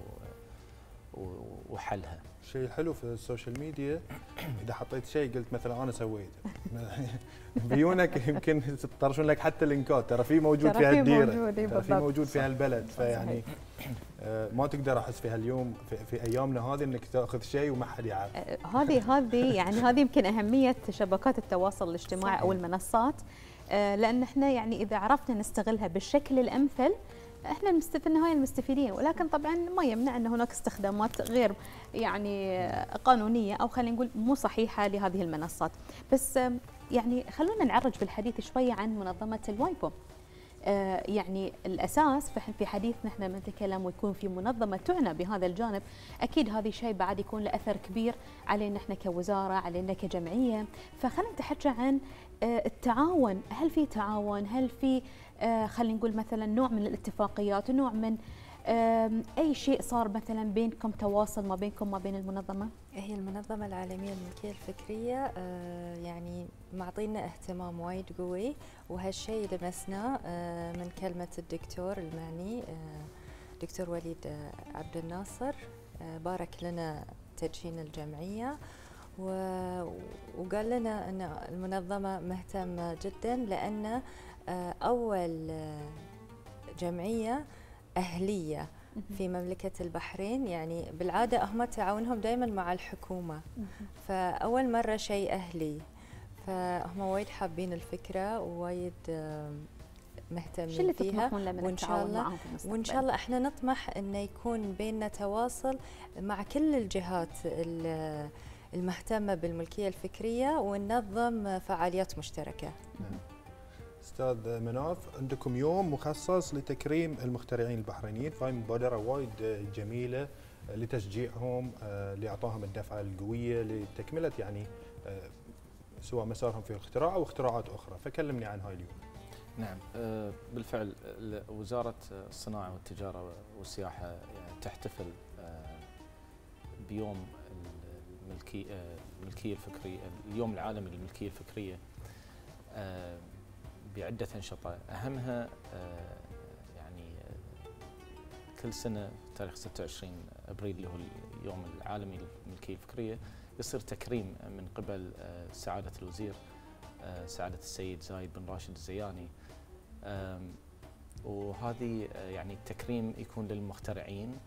وحلها. شيء حلو في السوشيال ميديا اذا حطيت شيء قلت مثلا انا سويته بعيونك يمكن يطرشون لك حتى اللينكات، ترى في موجود في هالديره، ترى في موجود في هالبلد. فيعني آه ما تقدر احس في هاليوم في, في ايامنا هذه انك تاخذ شيء وما حد يعرف. هذه هذه يعني هذه يمكن اهميه شبكات التواصل الاجتماعي او المنصات، آه لان احنا يعني اذا عرفنا نستغلها بالشكل الامثل احنا المست... في النهايه المستفيدين، ولكن طبعا ما يمنع ان هناك استخدامات غير يعني قانونيه او خلينا نقول مو صحيحه لهذه المنصات. بس يعني خلونا نعرج بالحديث شويه عن منظمه الوايبو. آه يعني الاساس في حديثنا احنا من نتكلم ويكون في منظمه تعنى بهذا الجانب، اكيد هذا الشيء بعد يكون له اثر كبير علينا احنا كوزاره، علينا كجمعيه. فخلينا نتحكى عن آه التعاون، هل في تعاون؟ هل في آه خلينا نقول مثلا نوع من الاتفاقيات، نوع من أي شيء صار مثلا بينكم تواصل ما بينكم ما بين المنظمة؟ هي المنظمة العالمية للملكية الفكرية يعني معطينا اهتمام وايد قوي، وهالشيء لمسناه من كلمة الدكتور المعني دكتور وليد عبد الناصر، بارك لنا تدشين الجمعية وقال لنا أن المنظمة مهتمة جدا، لأن أول جمعية أهلية في مملكة البحرين. يعني بالعادة هم تعاونهم دائما مع الحكومة، فأول مرة شيء أهلي، فهم وايد حابين الفكرة ووايد مهتمين فيها. وإن شاء الله وإن شاء الله احنا نطمح أنه يكون بيننا تواصل مع كل الجهات المهتمة بالملكية الفكرية وننظم فعاليات مشتركة. استاذ مناف، عندكم يوم مخصص لتكريم المخترعين البحرينيين، فهي مبادره وايد جميله لتشجيعهم، لاعطائهم الدفعه القويه لتكمله يعني سواء مسارهم في الاختراع او اختراعات اخرى، فكلمني عن هاي اليوم. نعم بالفعل وزاره الصناعه والتجاره والسياحه يعني تحتفل بيوم الملكيه الملكيه الفكريه، اليوم العالمي للملكيه الفكريه بعدة أنشطة، أهمها يعني كل سنة تاريخ ستة وعشرين أبريل اللي هو اليوم العالمي للملكية الفكرية يصير تكريم من قبل سعادة الوزير سعادة السيد زايد بن راشد الزياني، وهذه يعني التكريم يكون للمخترعين،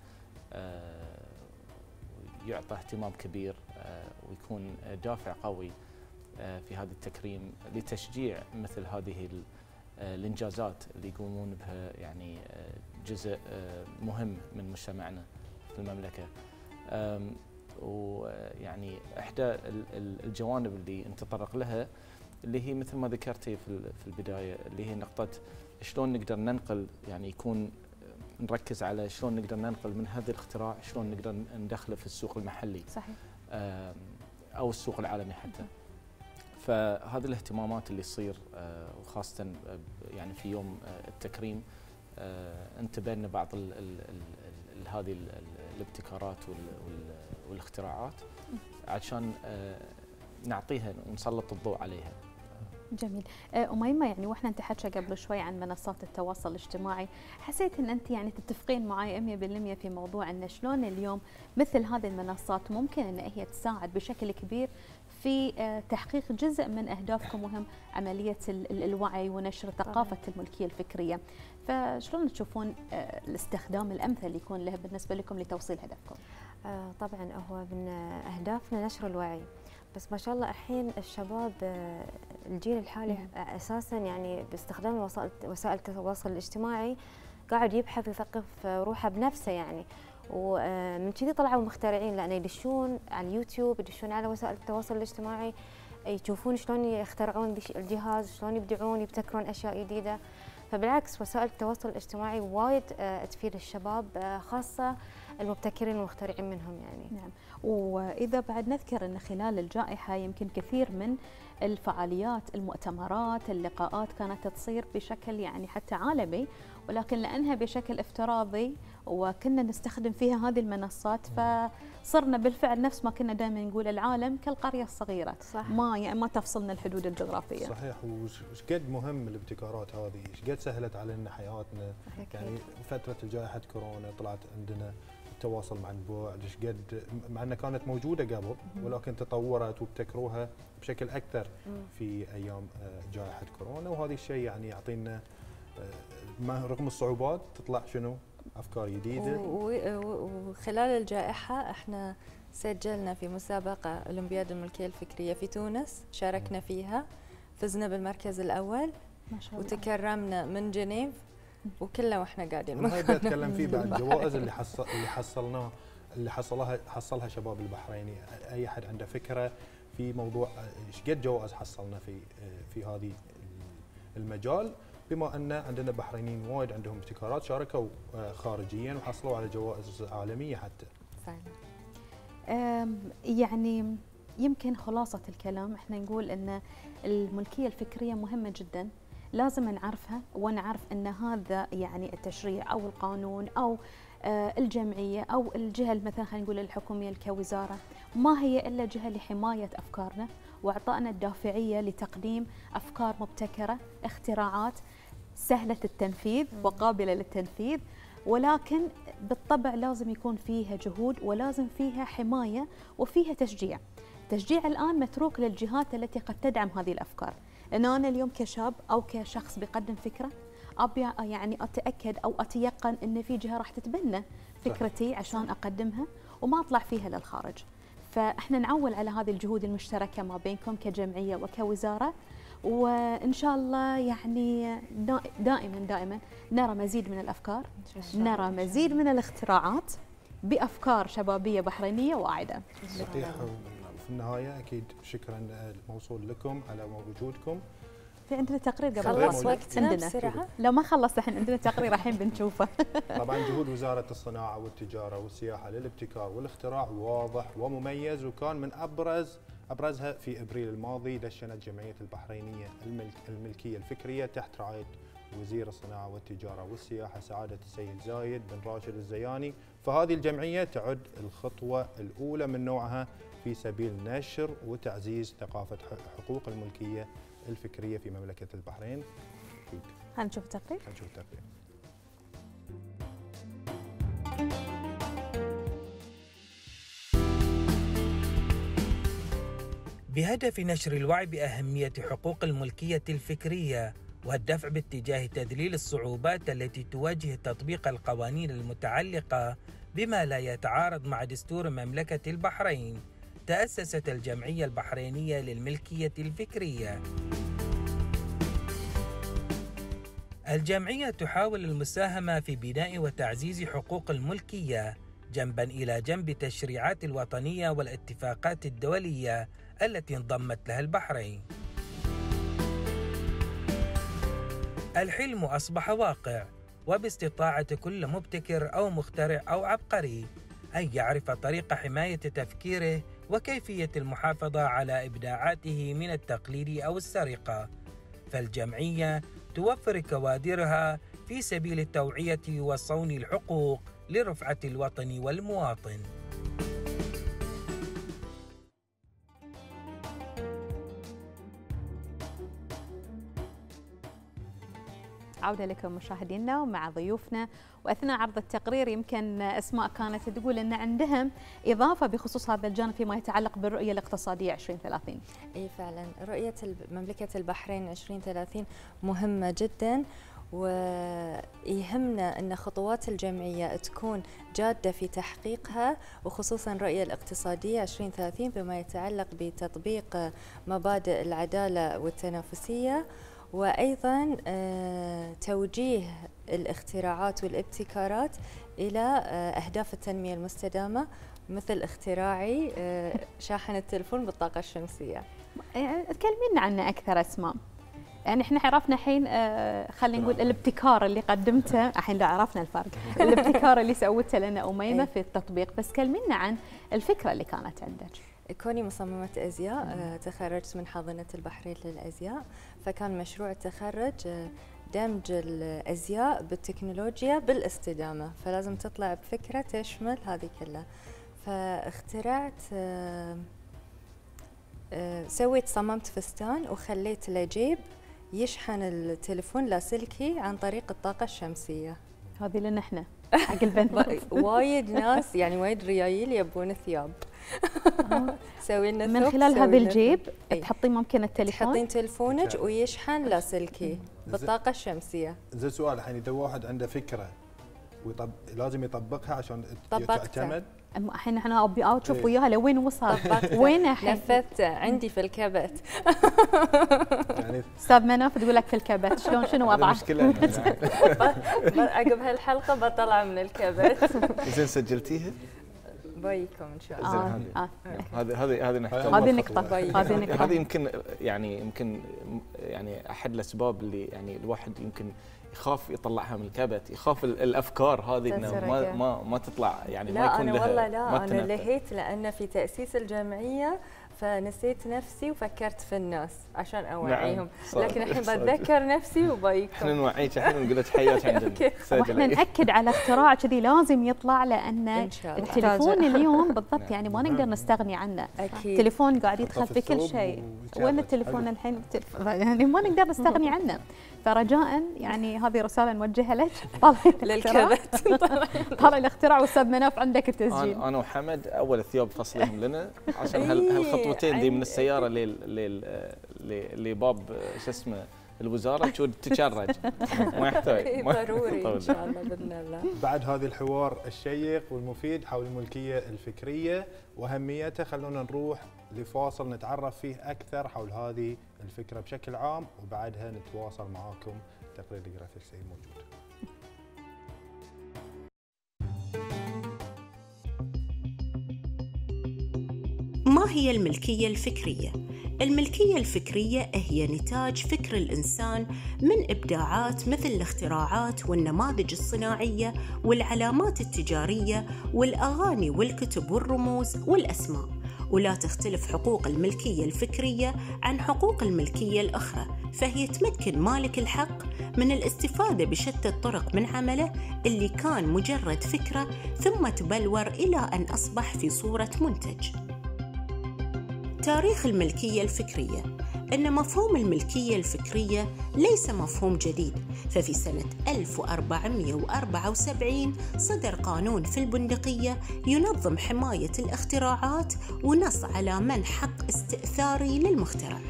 يعطى اهتمام كبير ويكون دافع قوي في هذا التكريم لتشجيع مثل هذه الانجازات اللي يقومون بها يعني جزء مهم من مجتمعنا في المملكه. ويعني احدى الجوانب اللي نتطرق لها اللي هي مثل ما ذكرتي في البدايه، اللي هي نقطه شلون نقدر ننقل، يعني يكون نركز على شلون نقدر ننقل من هذا الاختراع، شلون نقدر ندخله في السوق المحلي صحيح او السوق العالمي حتى. فهذه الاهتمامات اللي تصير وخاصة يعني في يوم التكريم انتبهنا بعض ال ال ال هذه الابتكارات والاختراعات عشان نعطيها ونسلط الضوء عليها. جميل. أميمة، يعني واحنا نتحكى قبل شوي عن منصات التواصل الاجتماعي، حسيت ان انت يعني تتفقين معي مية بالمية في موضوع ان شلون اليوم مثل هذه المنصات ممكن ان هي تساعد بشكل كبير في تحقيق جزء من أهدافكم، وهم عملية الوعي ونشر ثقافة الملكية الفكرية. فشلون تشوفون الاستخدام الأمثل يكون له بالنسبة لكم لتوصيل هدفكم؟ طبعا هو من أهدافنا نشر الوعي، بس ما شاء الله الحين الشباب الجيل الحالي أساسا يعني باستخدام وسائل التواصل الاجتماعي قاعد يبحث ويثقف روحه بنفسه يعني، ومن كذي طلعوا مخترعين لأن يدشون على اليوتيوب، يدشون على وسائل التواصل الاجتماعي، يشوفون شلون يخترعون الجهاز، شلون يبدعون يبتكرون أشياء جديدة. فبالعكس وسائل التواصل الاجتماعي وايد تفيد الشباب، خاصة المبتكرين والمخترعين منهم يعني. نعم. وإذا بعد نذكر أن خلال الجائحة يمكن كثير من الفعاليات، المؤتمرات، اللقاءات كانت تصير بشكل يعني حتى عالمي، ولكن لأنها بشكل افتراضي وكنا نستخدم فيها هذه المنصات فصرنا بالفعل نفس ما كنا دائما نقول العالم كالقرية الصغيرة. صح. ما يعني ما تفصلنا الحدود الجغرافية. صحيح. وش قد مهم الابتكارات هذه، ايش قد سهلت علينا حياتنا. يعني فترة الجائحة كورونا طلعت عندنا التواصل مع البعد، ايش قد مع انها كانت موجودة قبل ولكن تطورت وابتكروها بشكل اكثر في ايام جائحة كورونا، وهذا الشيء يعني يعطينا رغم الصعوبات تطلع شنو افكار جديده. وخلال الجائحه احنا سجلنا في مسابقه اولمبياد الملكيه الفكريه في تونس، شاركنا فيها، فزنا بالمركز الاول ما شاء الله، وتكرمنا من جنيف وكله واحنا قاعدين. هاي بتكلم فيه بعد الجوائز اللي حصل اللي حصلناه اللي حصلها حصلها شباب البحريني. اي احد عنده فكره في موضوع ايش قد جوائز حصلنا في في هذه المجال، بما ان عندنا بحرينيين وايد عندهم ابتكارات شاركوا خارجيا وحصلوا على جوائز عالميه حتى. فعلا. يعني يمكن خلاصه الكلام احنا نقول ان الملكيه الفكريه مهمه جدا، لازم نعرفها ونعرف ان هذا يعني التشريع او القانون او الجمعيه او الجهه مثلا خلينا نقول الحكوميه كوزاره ما هي الا جهه لحمايه افكارنا واعطائنا الدافعيه لتقديم افكار مبتكره، اختراعات سهله التنفيذ وقابله للتنفيذ، ولكن بالطبع لازم يكون فيها جهود ولازم فيها حمايه وفيها تشجيع. التشجيع الان متروك للجهات التي قد تدعم هذه الافكار، لأن أنا اليوم كشاب أو كشخص بيقدم فكرة أبي يعني أتأكد أو أتيقن أن في جهة راح تتبنى فكرتي عشان أقدمها وما أطلع فيها للخارج. فإحنا نعول على هذه الجهود المشتركة ما بينكم كجمعية وكوزارة، وإن شاء الله يعني دائما دائما نرى مزيد من الأفكار، نرى مزيد من الاختراعات بأفكار شبابية بحرينية واعدة. صحيح. في النهاية أكيد شكرا موصول لكم على وجودكم. في عندنا تقرير قبل خلص وقتنا بسرعة؟ لو ما خلص الحين عندنا تقرير الحين بنشوفه. طبعا جهود وزارة الصناعة والتجارة والسياحة للابتكار والاختراع واضح ومميز، وكان من أبرز أبرزها في أبريل الماضي دشنت جمعية البحرينية الملك الملكية الفكرية تحت رعاية وزير الصناعة والتجارة والسياحة سعادة السيد زايد بن راشد الزياني. فهذه الجمعية تعد الخطوة الأولى من نوعها في سبيل نشر وتعزيز ثقافة حقوق الملكية الفكرية في مملكة البحرين. هنشوف التقرير؟ هنشوف التقرير. بهدف نشر الوعي بأهمية حقوق الملكية الفكرية والدفع باتجاه تذليل الصعوبات التي تواجه تطبيق القوانين المتعلقة بما لا يتعارض مع دستور مملكة البحرين، تأسست الجمعية البحرينية للملكية الفكرية. الجمعية تحاول المساهمة في بناء وتعزيز حقوق الملكية جنباً إلى جنب التشريعات الوطنية والاتفاقات الدولية التي انضمت لها البحرين. الحلم أصبح واقع، وباستطاعة كل مبتكر أو مخترع أو عبقري أن يعرف طريق حماية تفكيره وكيفية المحافظة على إبداعاته من التقليد أو السرقة. فالجمعية توفر كوادرها في سبيل التوعية وصون الحقوق لرفعة الوطن والمواطن. عودة لكم مشاهدينا ومع ضيوفنا. وأثناء عرض التقرير يمكن أسماء كانت تقول أن عندهم إضافة بخصوص هذا الجانب فيما يتعلق بالرؤية الاقتصادية عشرين ثلاثين. أي فعلا رؤية مملكة البحرين عشرين ثلاثين مهمة جدا، ويهمنا أن خطوات الجمعية تكون جادة في تحقيقها، وخصوصا الرؤية الاقتصادية عشرين ثلاثين بما يتعلق بتطبيق مبادئ العدالة والتنافسية، وأيضا توجيه الاختراعات والابتكارات إلى أهداف التنمية المستدامة، مثل اختراعي شاحن التلفون بالطاقة الشمسية. تكلمينا عنه أكثر أسماء. يعني احنا عرفنا الحين خلينا نقول الابتكار اللي قدمته، الحين لا عرفنا الفرق، الابتكار اللي سوته لنا أميمة في التطبيق، بس كلمينا عن الفكرة اللي كانت عندك. كوني مصممة أزياء تخرجت من حاضنة البحرين للأزياء، فكان مشروع التخرج دمج الأزياء بالتكنولوجيا بالاستدامة، فلازم تطلع بفكرة تشمل هذه كلها. فاخترعت سويت صممت فستان وخليت له جيب يشحن التليفون لاسلكي عن طريق الطاقة الشمسية. هذه لنا احنا حق البنات. وايد ناس يعني وايد ريايل يبون ثياب. سوينا من خلال هذا الجيب تحطين ممكن التليفون، تحطين تليفونك ويشحن لاسلكي بالطاقة الشمسية. زين سؤال الحين، اذا واحد عنده فكرة ويطب... لازم يطبقها عشان طبقتها. تعتمد؟ الحين احنا ابي اشوف إيه. وياها لوين وصل وين الحين نفذت عندي في الكبت. يعني استاذ مناف تقول لك في الكبت شلون شنو وضعه؟ مشكله عقب هالحلقه بطلع من الكبت. زين سجلتيها؟ بايكم ان شاء الله. آه. زين، آه. هذه هذه هذه نحتاج هذه نقطة طيب. هذه نقطة هذه يمكن يعني يمكن يعني احد الاسباب اللي يعني الواحد يمكن يخاف يطلعها من الكبت، يخاف ال- الافكار هذه انه ما تنسرق. ما ما تطلع يعني ما لا يكون انا لها والله ما لا انا تنفذ. لهيت لان في تاسيس الجمعيه فنسيت نفسي وفكرت في الناس عشان اوعيهم. نعم، صادق، لكن الحين صادق. بتذكر نفسي احنا وبايكم. نوعيك الحين ونقول لك حياك عندنا. أوكي. واحنا ناكد على اختراع كذي لازم يطلع لان ان شاء الله التليفون اليوم بالضبط نعم. يعني ما نقدر نستغني عنه. اكيد. التليفون قاعد حطه يدخل في في كل الثوب شيء. ويتشابك. وين التليفون حلو. الحين التلف- يعني ما نقدر نستغني عنه. فرجاء يعني هذه رساله نوجهها لك طالع الاختراع للكبت. طالع الاختراع واستاذ مناف عندك التسجيل. انا انا وحمد اول ثياب فصلهم لنا عشان هال- إيه، هالخطوتين ذي من عندي. السياره لل لل ل- لباب شو اسمه الوزاره تشوف تتشرج ما يحتاج ما- ضروري طول. ان شاء الله باذن الله. بعد هذا الحوار الشيق والمفيد حول الملكية الفكرية وأهميتها، خلونا نروح لفاصل نتعرف فيه أكثر حول هذه الفكرة بشكل عام، وبعدها نتواصل معاكم. تقرير الجرافيكس أي موجود. ما هي الملكية الفكرية؟ الملكية الفكرية هي نتاج فكر الإنسان من إبداعات مثل الاختراعات والنماذج الصناعية والعلامات التجارية والأغاني والكتب والرموز والأسماء. ولا تختلف حقوق الملكية الفكرية عن حقوق الملكية الأخرى، فهي تمكن مالك الحق من الاستفادة بشتى الطرق من عمله اللي كان مجرد فكرة ثم تبلور إلى أن أصبح في صورة منتج. تاريخ الملكية الفكرية. أن مفهوم الملكية الفكرية ليس مفهوم جديد، ففي سنة ألف وأربعمئة وأربعة وسبعين صدر قانون في البندقية ينظم حماية الاختراعات ونص على منح حق استئثاري للمخترع.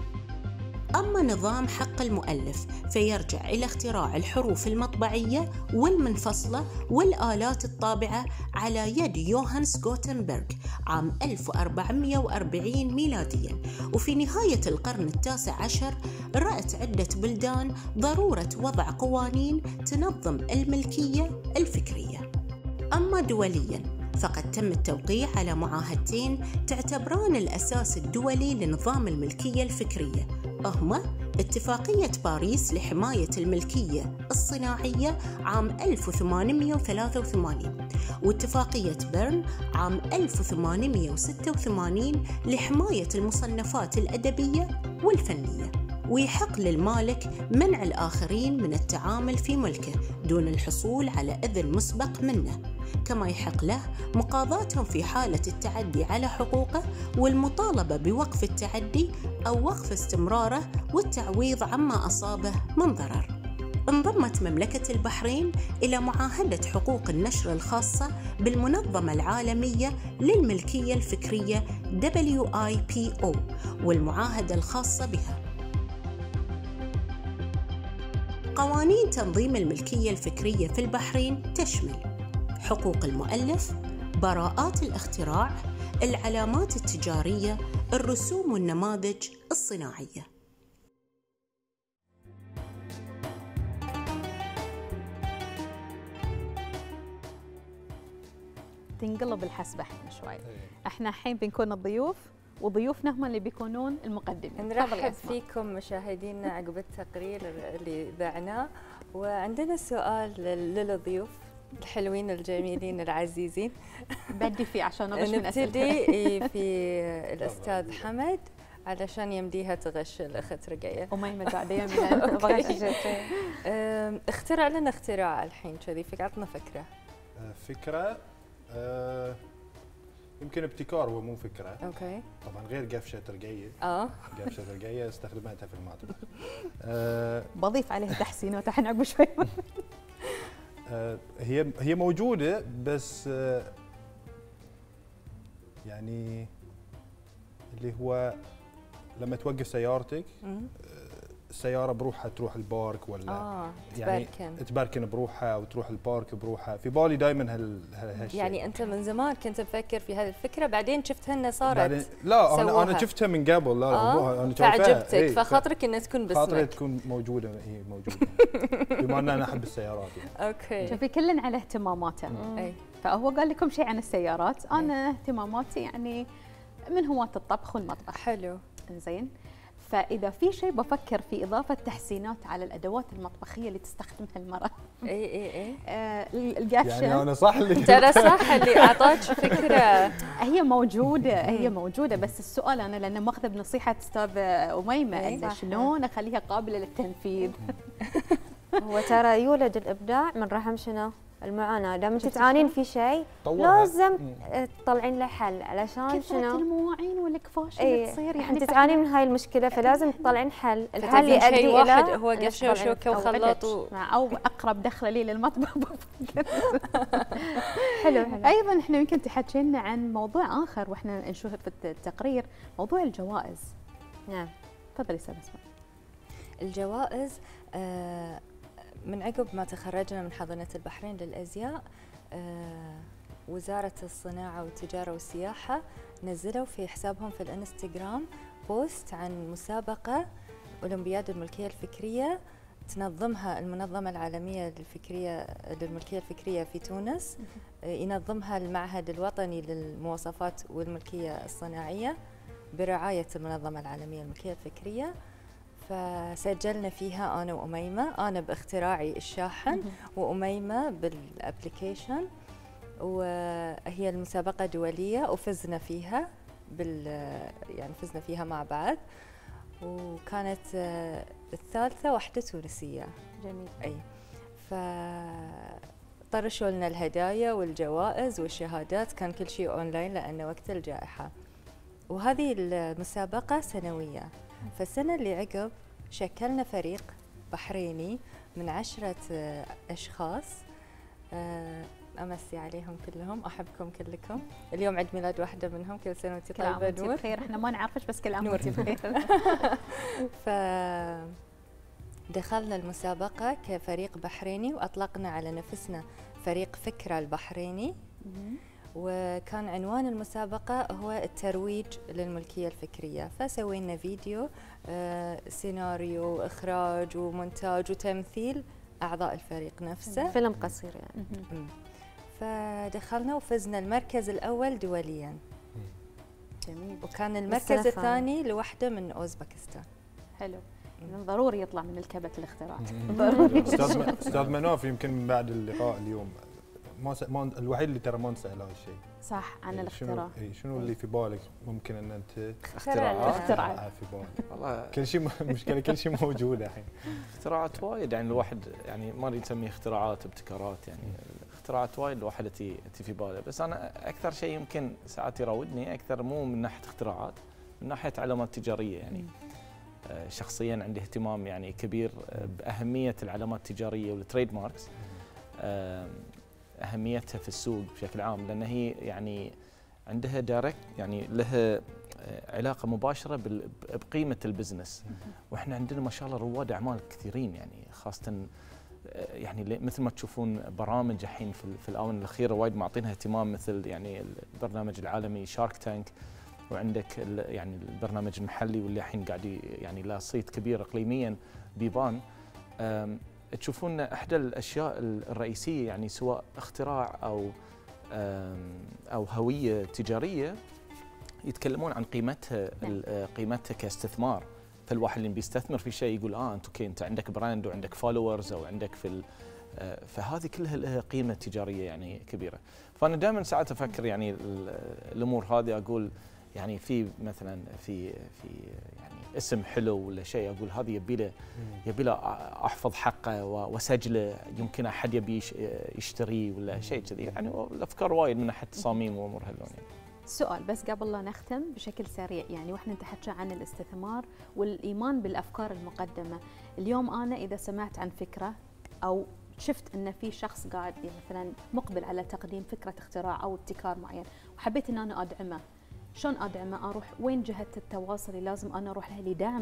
أما نظام حق المؤلف فيرجع إلى اختراع الحروف المطبعية والمنفصلة والآلات الطابعة على يد يوهانس غوتنبرغ عام ألف وأربعمئة وأربعين ميلادياً. وفي نهاية القرن التاسع عشر رأت عدة بلدان ضرورة وضع قوانين تنظم الملكية الفكرية. أما دولياً فقد تم التوقيع على معاهدتين تعتبران الأساس الدولي لنظام الملكية الفكرية، هما اتفاقية باريس لحماية الملكية الصناعية عام ألف وثمانمئة وثلاثة وثمانين واتفاقية بيرن عام ألف وثمانمئة وستة وثمانين لحماية المصنفات الأدبية والفنية. ويحق للمالك منع الآخرين من التعامل في ملكه دون الحصول على إذن مسبق منه، كما يحق له مقاضاتهم في حالة التعدي على حقوقه والمطالبة بوقف التعدي أو وقف استمراره والتعويض عما أصابه من ضرر. انضمت مملكة البحرين إلى معاهدة حقوق النشر الخاصة بالمنظمة العالمية للملكية الفكرية دبليو آي بي أو والمعاهدة الخاصة بها. قوانين تنظيم الملكية الفكرية في البحرين تشمل حقوق المؤلف، براءات الاختراع، العلامات التجارية، الرسوم والنماذج الصناعية. تنقلب الحسبة احنا شوي. احنا الحين بنكون الضيوف وضيوفنا هم اللي بيكونون المقدمين. نرحب فيكم مشاهدينا عقب التقرير اللي ذعناه، وعندنا سؤال للضيوف الحلوين الجميلين العزيزين. بدي فيه عشان اغش من نبتدي في الاستاذ حمد علشان يمديها تغش الاخت رقيه. وما قاعده يمنا بغش اخترع لنا اختراع الحين كذي، عطنا فكره. فكره أه يمكن ابتكار، هو مو فكره. اوكي. طبعا غير قفشه رقيه. اه قفشه رقيه استخدمتها في المطبخ. أه بضيف عليها تحسينات الحين عقب شوي. أه هي هي موجوده بس أه يعني اللي هو لما توقف سيارتك أه السياره بروحها تروح البارك ولا اه يعني تباركن تباركن بروحها وتروح البارك بروحها. في بالي دائما هال هالشيء. يعني انت من زمان كنت مفكر في هذه الفكره، بعدين شفتها انها صارت بعدين لا انا سووها. انا شفتها من قبل. لا آه انا فعجبتك ايه فخاطرك انها تكون خاطري باسمك. تكون موجوده هي موجوده بما ان انا احب السيارات يعني. اوكي شوفي كلن على اهتماماته. اي فهو قال لكم شيء عن السيارات، انا اهتماماتي يعني من هواة الطبخ والمطبخ. حلو. زين. فاذا في شيء بفكر في اضافه تحسينات على الادوات المطبخيه اللي تستخدمها المراه. اي اي اي آه القفشه يعني انا صح اللي ترى صح اللي اعطاك فكره. هي موجوده هي موجوده بس السؤال انا لان ماخذه بنصيحه استاذ اميمه إيه ان صح. شلون اخليها قابله للتنفيذ. هو ترى يولد الابداع من رحم شنو؟ المعاناه، دام انت شفتي تعانين شلون؟ في شيء طورها. لازم مم. تطلعين له حل علشان كثرة شنو؟ المواعين والكفاش اللي اي تصير يعني انت فإحنا- تعانين من هاي المشكله فلازم تطلعين حل، الحل فتبين يؤدي شيء الى واحد هو إنك قفشه تطلعين وشوكه أو وخلاط عدد. و... او اقرب دخله لي للمطبخ. حلو حلو. ايضا احنا يمكن تحكينا عن موضوع اخر واحنا نشوف في التقرير، موضوع الجوائز. نعم تفضلي استاذ اسماء. الجوائز آه من عقب ما تخرجنا من حاضنة البحرين للأزياء، آه وزارة الصناعة والتجارة والسياحة نزلوا في حسابهم في الانستغرام بوست عن مسابقة أولمبياد الملكية الفكرية تنظمها المنظمة العالمية للفكرية للملكية الفكرية في تونس، آه ينظمها المعهد الوطني للمواصفات والملكية الصناعية برعاية المنظمة العالمية للملكية الفكرية. فسجلنا فيها أنا وأميمة، أنا باختراعي الشاحن وأميمة بالابليكيشن، وهي المسابقة دولية وفزنا فيها بال يعني فزنا فيها مع بعض، وكانت الثالثة واحدة تونسية. جميل. أي ف طرشوا لنا الهدايا والجوائز والشهادات، كان كل شيء أونلاين لأن وقت الجائحة. وهذه المسابقة سنوية، فالسنة اللي عقب شكلنا فريق بحريني من عشرة أشخاص، أمسي عليهم كلهم، أحبكم كلكم. اليوم عيد ميلاد واحدة منهم، كل سنة وأنت كل عام طيبة وانت نور. بخير، احنا ما نعرفش بس كل عام نور. وانت بخير. ف دخلنا المسابقة كفريق بحريني وأطلقنا على نفسنا فريق فكرة البحريني، وكان عنوان المسابقة هو الترويج للملكية الفكرية. فسوينا فيديو، آه، سيناريو وإخراج ومونتاج وتمثيل أعضاء الفريق نفسه. فيلم قصير يعني. مم. فدخلنا وفزنا المركز الأول دوليا، جميل. وكان المركز والسنة الثاني لوحده من أوزبكستان. حلو. إذن ضروري يطلع من الكبت الاختراع. استاذ استاذ مناف يمكن من بعد اللقاء اليوم ما, س... ما الوحيد اللي ترى ما نسال هذا الشيء. صح عن إيه الاختراع. شنو, إيه شنو اللي في بالك ممكن ان انت اختراعات اختراع. في بالك؟ والله كل شيء مشكله كل شيء موجود الحين. اختراعات وايد، يعني الواحد يعني ما نريد نسميه اختراعات ابتكارات، يعني اختراعات وايد الواحد تي في باله. بس انا اكثر شيء يمكن ساعات يراودني اكثر مو من ناحيه اختراعات، من ناحيه علامات تجاريه. يعني آه شخصيا عندي اهتمام يعني كبير باهميه العلامات التجاريه والتريد ماركس، آه اهميتها في السوق بشكل عام، لان هي يعني عندها دايركت يعني لها علاقه مباشره بقيمه البزنس. واحنا عندنا ما شاء الله رواد اعمال كثيرين، يعني خاصه يعني مثل ما تشوفون برامج الحين في الاونه الاخيره وايد معطينها اهتمام، مثل يعني البرنامج العالمي شارك تانك، وعندك يعني البرنامج المحلي واللي الحين قاعد يعني له صيت كبير اقليميا بيبان. تشوفون احدى الاشياء الرئيسيه يعني سواء اختراع او او هويه تجاريه يتكلمون عن قيمتها، قيمتها كاستثمار. فالواحد اللي بيستثمر في شيء يقول اه انت اوكي انت عندك براند وعندك فولورز او عندك في فهذه كلها لها قيمه تجاريه يعني كبيره. فانا دائما ساعات افكر يعني الامور هذه، اقول يعني في مثلا في في يعني اسم حلو ولا شيء، اقول هذه يبي له يبي له احفظ حقه واسجله، يمكن احد يبي يشتريه ولا شيء كذي. يعني الافكار وايد من ناحيه تصاميم وامور هاللون. يعني سؤال بس قبل لا نختم بشكل سريع، يعني واحنا نتحكى عن الاستثمار والايمان بالافكار المقدمه، اليوم انا اذا سمعت عن فكره او شفت ان في شخص قاعد مثلا مقبل على تقديم فكره اختراع او ابتكار معين وحبيت ان انا ادعمه، شلون ادعمه؟ اروح وين جهه التواصل اللي لازم انا اروح لها لدعم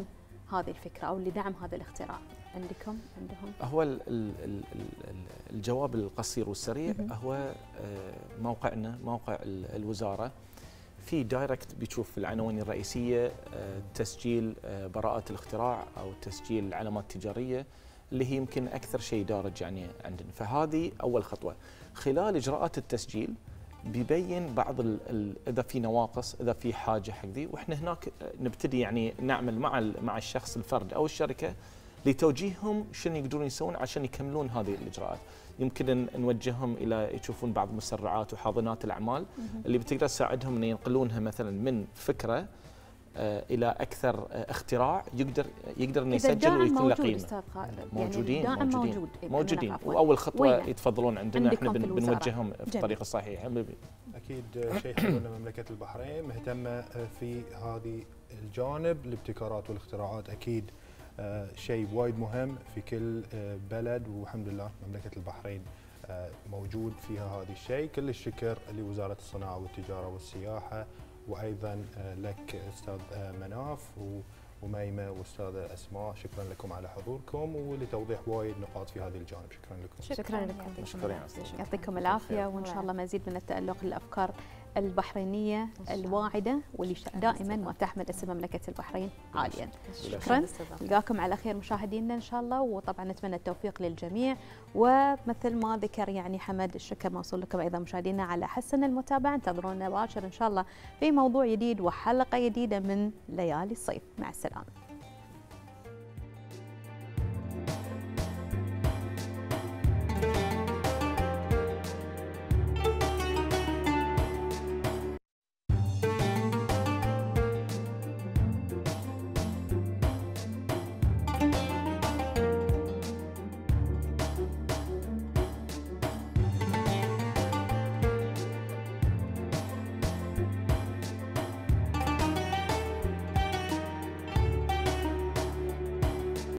هذه الفكره او لدعم هذا الاختراع؟ عندكم عندهم؟ هو ال ال ال الجواب القصير والسريع هو موقعنا، موقع الوزاره. في دايركت بتشوف العناوين الرئيسيه، تسجيل براءة الاختراع او تسجيل العلامات التجاريه اللي هي يمكن اكثر شيء دارج يعني عندنا. فهذه اول خطوه. خلال اجراءات التسجيل بيبين بعض ال ال اذا في نواقص، اذا في حاجه حق ذي، واحنا هناك نبتدي يعني نعمل مع مع الشخص الفرد او الشركه لتوجيههم شنو يقدرون يسوون عشان يكملون هذه الاجراءات. يمكن نوجههم الى يشوفون بعض مسرعات وحاضنات الاعمال اللي بتقدر تساعدهم ان ينقلونها مثلا من فكره الى اكثر اختراع يقدر يقدر انه يسجل ويكون له قيمه. استاذ خالد موجودين يعني موجودين موجود موجودين واول خطوه وينه؟ يتفضلون عندنا احنا في بنوجههم في الطريقه الصحيحه. اكيد شيء حلو ان مملكه البحرين مهتمه في هذه الجانب. الابتكارات والاختراعات اكيد آه شيء وايد مهم في كل آه بلد، والحمد لله مملكه البحرين آه موجود فيها هذا الشيء. كل الشكر لوزاره الصناعه والتجاره والسياحه، وايضا آه لك استاذ آه مناف وميمه واستاذه اسماء، شكرا لكم على حضوركم ولتوضيح وايد نقاط في هذه الجانب. شكرا لكم. شكرا لكم. شكرا. يعطيكم العافيه، وان شاء الله مزيد من التالق للافكار البحرينيه الواعده واللي دائما ما تحمل اسم مملكه البحرين عاليا. شكرا. نلقاكم على خير مشاهدينا ان شاء الله، وطبعا نتمنى التوفيق للجميع، ومثل ما ذكر يعني حمد الشكر موصول لكم ايضا مشاهدينا على حسن المتابعه. انتظرونا باكر ان شاء الله في موضوع جديد وحلقه جديده من ليالي الصيف. مع السلامه.